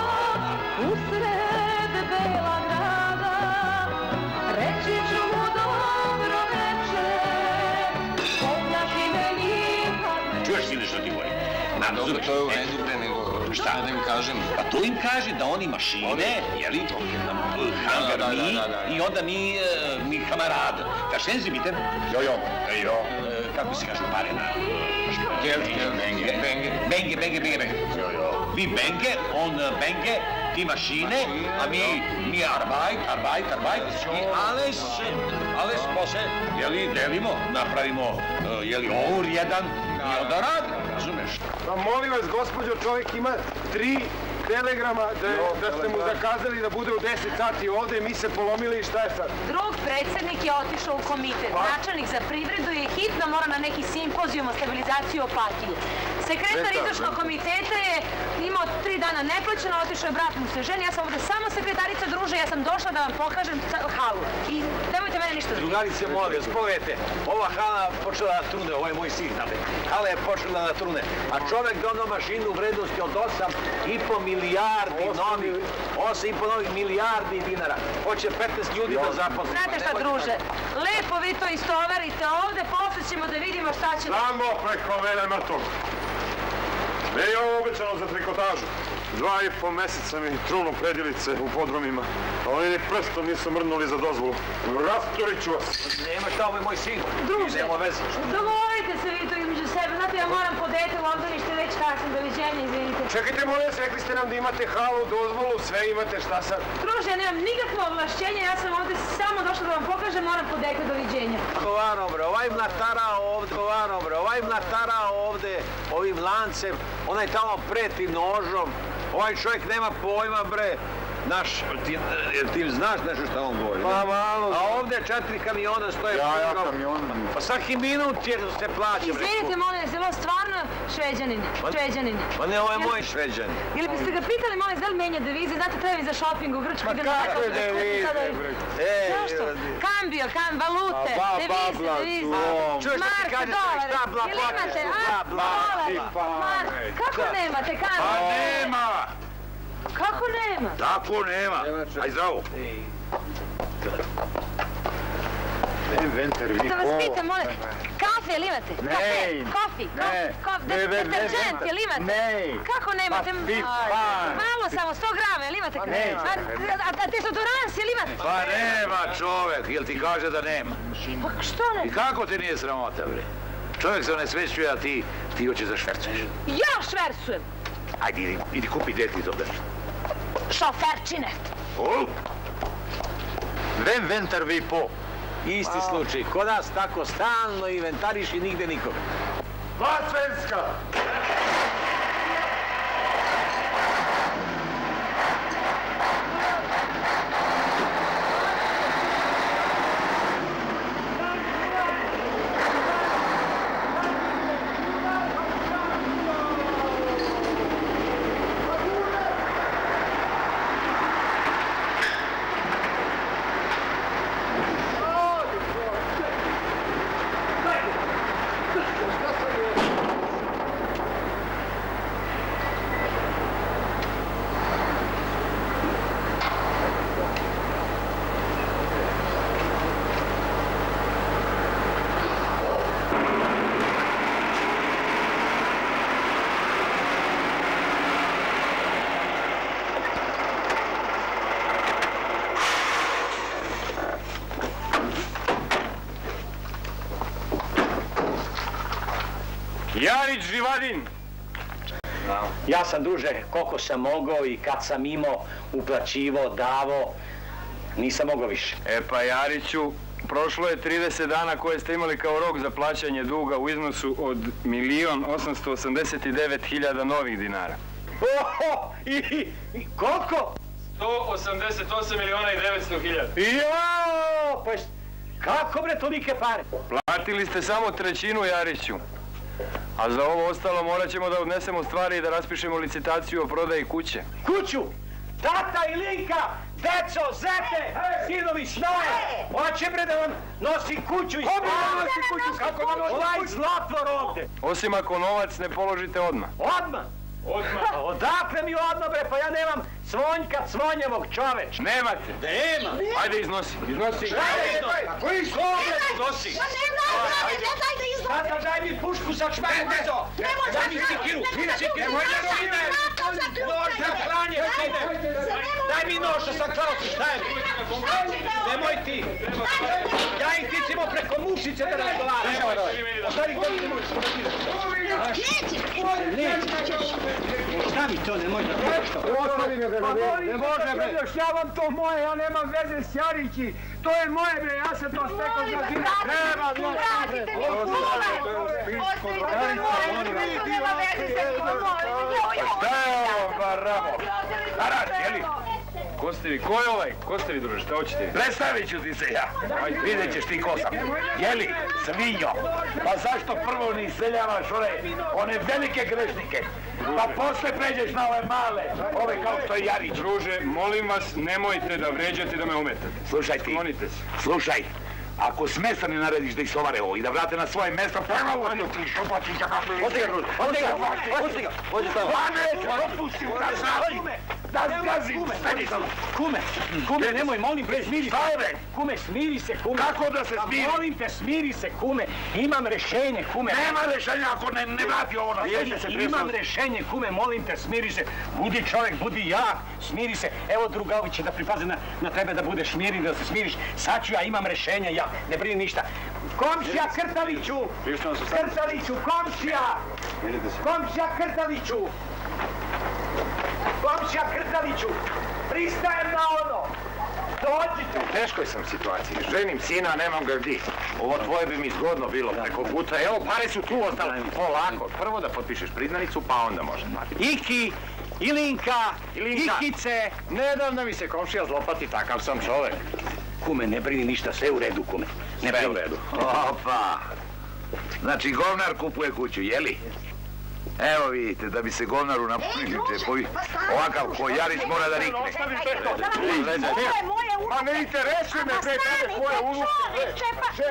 u sred bela grada, reći ću mu dobro večer, poplaši me nikad. Čuješ sine što ti govorim? Dobro, to je u redu, bre, nego šta da im kažem? Pa to im kaže da oni mašine, jeli, hangar mi, i onda mi, mi kamarad. Verstehen Sie bitte? Jo, jo. Jo. Kako se kažu pare na... Geld, geld, benge. Benge, benge, benge, benge, benge. Jo, jo. Vi benge, on benge, ti mašine, a mi, mi arbeit, arbeit, arbeit. I alles, alles posle, jeli, delimo, napravimo, jeli, ovur jedan i onda radi, razumeš? Pa molim vas, gospođo, čovjek ima tri telegrama da, da ste mu zakazali da bude u deset sati ovde, mi se polomili i šta je sad? Drug predsjednik je otišao u komitet. Načelnik za privredu je hitno mora na neki simpozijum o stabilizaciji Opatije. Sekretar izvršnog komiteta je imao tri dana neplaćeno, otišao je brat mu se ženi, ja sam ovdje samo sekretarica druže, ja sam došla da vam pokažem halu. I nemojte mene ništa da... Drugarice, molim vas, pogledajte, ova hala počela da trune, ovo je moj sin, znate. Hala je počela da trune, a čovjek dono mašinu u vrednosti od osam i po milijardi novih, osam i po novih milijardi dinara. Hoće petnaest ljudi da zaposli. Znate šta, druže, lepo vi to istovarite ovdje, posle ćemo da vidimo šta će... Samo preko mene mrtvog. Ne je ovo obećano za trikotažu. Dva i po meseca mi trunu predjelice u podrumima, a oni ni prstom nisu mrnuli za dozvolu. Rasturit ću vas. Nema šta, ovo je moj sin. Druže, dogovorite se vi to između sebe, znate ja moram po dete u obdanište već kasno, doviđenja, izvinite. Čekajte, molim vas, rekli ste nam da imate halu, dozvolu, sve imate, šta sad? Druže, ja nemam nikakvo ovlašćenje, ja sam ovdje samo došla da vam pokažem, moram po dete, doviđenja. Kovano, bre, ovaj mlatara ovdje, kovano, bre, ovaj mlatara ovdje, ovim lancem, onaj tamo pretim nožom. Ovaj čovjek nema pojma, bre, naš, ti, ti znaš nešto što on govori? Pa malo. A ovdje četiri kamiona stoje... Ja, ja, kamion. Pa svaki minut je se plaća, bre. Izvinite, molim vas, je li stvarno šveđanin? Šveđanin. Pa ne, ovo je moj šveđan. Ili biste ga pitali, molim vas, da li menja devize? Znate, treba mi za šoping u Grčkoj. Ma kakve devize, bre? E, zašto? Kambio, kam, valute, devize, devize. Marka, dolare. Ili imate, a, dolare. Kako nemate, kambio? Pa nema! Kako nema? Tako nema. Aj zdravo. Inventar, vi Da vas pitam, molim, kafe ili imate? Kafe, kofi, deterđent ili imate? Ne. Kako nemate? Malo samo, sto grama, ili imate? Ne. A dezodorans ili imate? Pa nema čovek, jel ti kaže da nema? Pa što ne? I kako ti nije sramota, bre? Čovjek se onesvećuje, a ti, ti hoćeš da švercuješ. Ja švercujem! Ajde, idi, idi kupi deti to nešto. Šoferčine! O? Inventar vi po. Isti slučaj. Kod nas tako stalno inventariš i nigde nikoga. Va svenska! Jarić Živadin! Ja sam, druže, koliko sam mogao i kad sam imao, uplaćivo, davo, nisam mogao više. E pa Jariću, prošlo je trideset dana koje ste imali kao rok za plaćanje duga u iznosu od milion osamsto osamdeset devet hiljada novih dinara. Oho! I, i koliko? sto osamdeset osam miliona i devetsto hiljada. Jao! Pa kako bre tolike pare? Platili ste samo trećinu, Jariću. A za ovo ostalo morat ćemo da odnesemo stvari i da raspišemo licitaciju o prodaji kuće. Kuću! Tata i Linka! Deco, zete! Sinovi, snaje! Hoće bre da vam nosi kuću i snaje! Ko bi nosi kuću? Kako da nosi kuću? Ovaj zlatvor ovde! Osim ako novac ne položite odmah. Odmah? Odmah? Odakle mi odmah bre? Pa ja nemam Cvonjka Cvonjevog, čoveč! Nemate? Nema! Ajde iznosi. Iznosi. Šta je iznosi? Kako iznosi? Iznosi! Ma ne daj, ne daj da iznosi! Tata, daj mi pušku sa čmerom, deco! Daj mi sikiru! Sikiru! Nemoj da rovine! Nož za klanje! Daj mi nož sa klanje! Šta je? Nemoj ti! Ja ih ti ćemo preko mušice da razgovaraš! Ostavi to mi mušice! Neće! Šta mi to, nemoj da praviš to? Ostavi me bre, ne može bre! Ja vam to moje, ja nemam veze s Jarići. To je moje bre, ja sam to stekao za dina. Treba, bre! Vratite mi kule! Ostavite mi moje, to nema veze sa moje! Šta je ovo, baramo? Harač, jeli? Ko ste vi? Ko je ovaj? Ko ste vi, druže? Šta hoćete vi? Predstavit ću ti se ja. Vidjet ćeš ti ko sam. Jeli, svinjo, pa zašto prvo ni iseljavaš one, one velike grešnike? Pa posle pređeš na ove male, ove kao što je Jarić. Druže, molim vas, nemojte da vređate da me umetate. Slušaj ti, Sklonite se. slušaj. Ako smesa ne narediš da ih sovare ovo i da vrate na svoje mesto, prvo vanju ti šupači će kako... Odi ga, druže, odi ga, odi ga, odi ga, Vane, otpusti u da zazim, da zgazim, stani sam. Kume, kume, nemoj, molim te, smiri se. Šta je bre? Kume, smiri se, kume. Kako da se smiri? Molim te, smiri se, kume. Imam rešenje, kume. Nema rešenja ako ne, ne vrati ovo na sve. Imam rešenje, kume, molim te, smiri se. Budi čovjek, budi jak, smiri se. Evo drugovi će da pripaze na, na tebe da budeš smiren, da se smiriš. Sad ću ja, imam rešenje, ja, ne brini ništa. Komšija Krtaliću! Krtaliću, komšija! Komšija Krtaliću! Komšija Krtaliću! Pristajem na ono! Dođite! U teškoj sam situaciji. Ženim sina, a nemam ga gdje. Ovo tvoje bi mi zgodno bilo preko puta. Evo, pare su tu ostale. Polako. Prvo da potpišeš priznanicu, pa onda može. Iki! Ilinka! Ilinka! Ikice! Ne dam da mi se komšija zlopati, takav sam čovek. Kume, ne brini ništa, sve u redu, kume. Ne Sve u redu. Opa! Znači, govnar kupuje kuću, jeli? Evo vidite, da bi se govnaru napunili džepovi, ovakav ko Jarić mora da rikne. Ma ne interesuje me, bre, tebe svoje unuke, bre.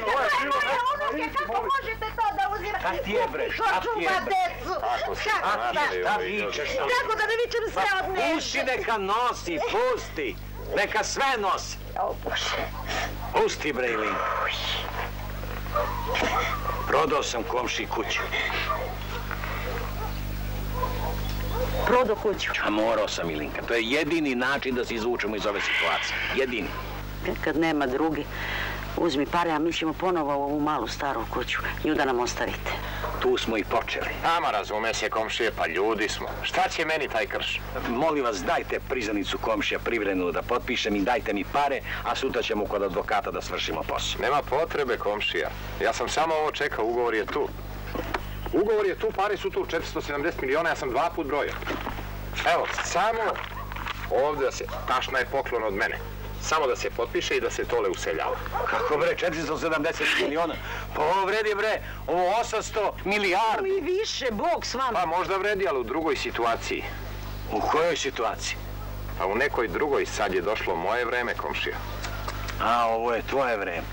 Kako možete to da uzimate? Šta ti je, bre, šta ti je, bre? Šta ti je, šta vičeš? Kako da ne vičem sve od nebe? Pusti neka nosi, pusti. Neka sve nosi. O Bože. Pusti, bre, Ilinka. Prodao sam komši kuću. Prodao kuću. A morao sam, Ilinka. To je jedini način da se izvučemo iz ove situacije. Jedini. Kad nema drugi, uzmi pare, a mi ćemo ponovo u ovu malu staru kuću. Nju da nam ostavite. Tu smo i počeli. Ama razume se komšije, pa ljudi smo. Šta će meni taj krš? Molim vas, dajte priznanicu komšija privremenu da potpišem i dajte mi pare, a sutra ćemo kod advokata da svršimo posao. Nema potrebe, komšija. Ja sam samo ovo čekao, ugovor je tu. Ugovor je tu, pare su tu, četiristo sedamdeset miliona, ja sam dva put brojao. Evo, samo ovdje da se, tašna je poklon od mene. Samo da se potpiše i da se tole useljava. Kako bre, četiristo sedamdeset miliona? Pa ovo vredi bre, ovo osamsto milijardi. I više, Bog s vama. Pa možda vredi, ali u drugoj situaciji. U kojoj situaciji? A u nekoj drugoj, sad je došlo moje vreme, komšija. A, ovo je tvoje vreme.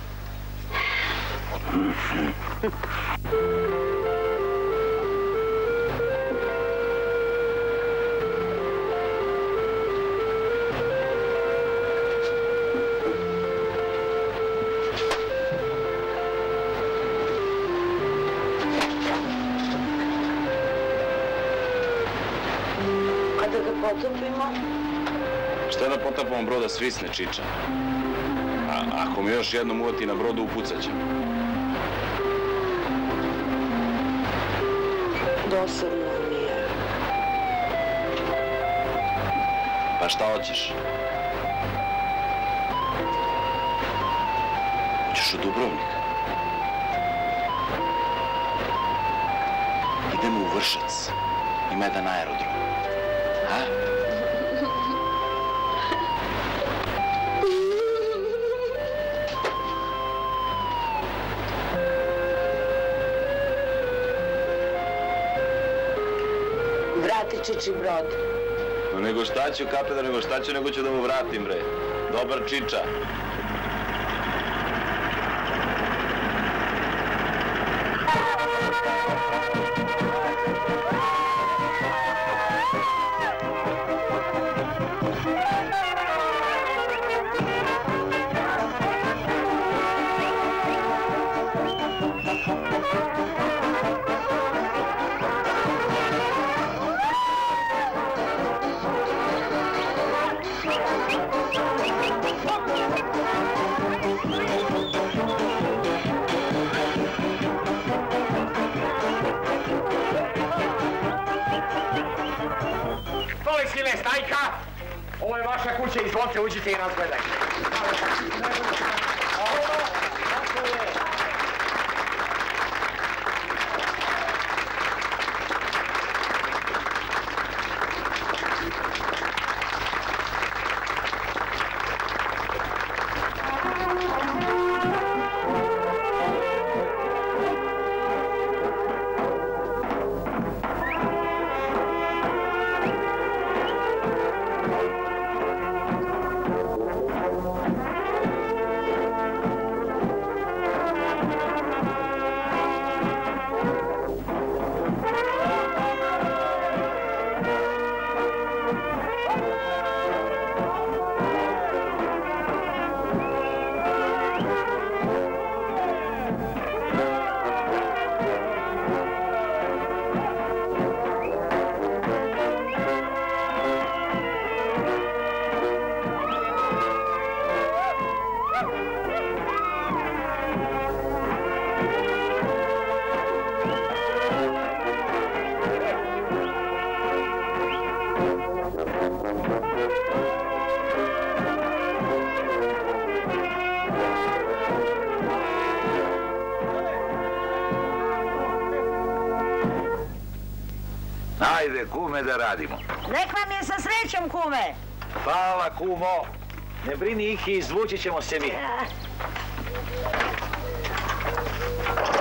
Kada ga potopimo? Šta da potapamo broda svisne, Čiča? A ako mi još jednom uvati na brodu, upucat ćemo. Dosadno mi je. Pa šta hoćeš? Hoćeš u Dubrovnik? Idemo u Vršac. Ima jedan aerodrom. A? Vrati Čiči brod. No nego šta ću, kapetan, nego šta ću, nego ću da mu vratim, bre. Dobar Čiča. Ovo je vaša kuća, izvolite, uđite i razgledajte. Ajde, kume, da radimo. Nek vam je sa srećom, kume. Hvala, kumo. Ne brini, Iki, izvući ćemo se mi.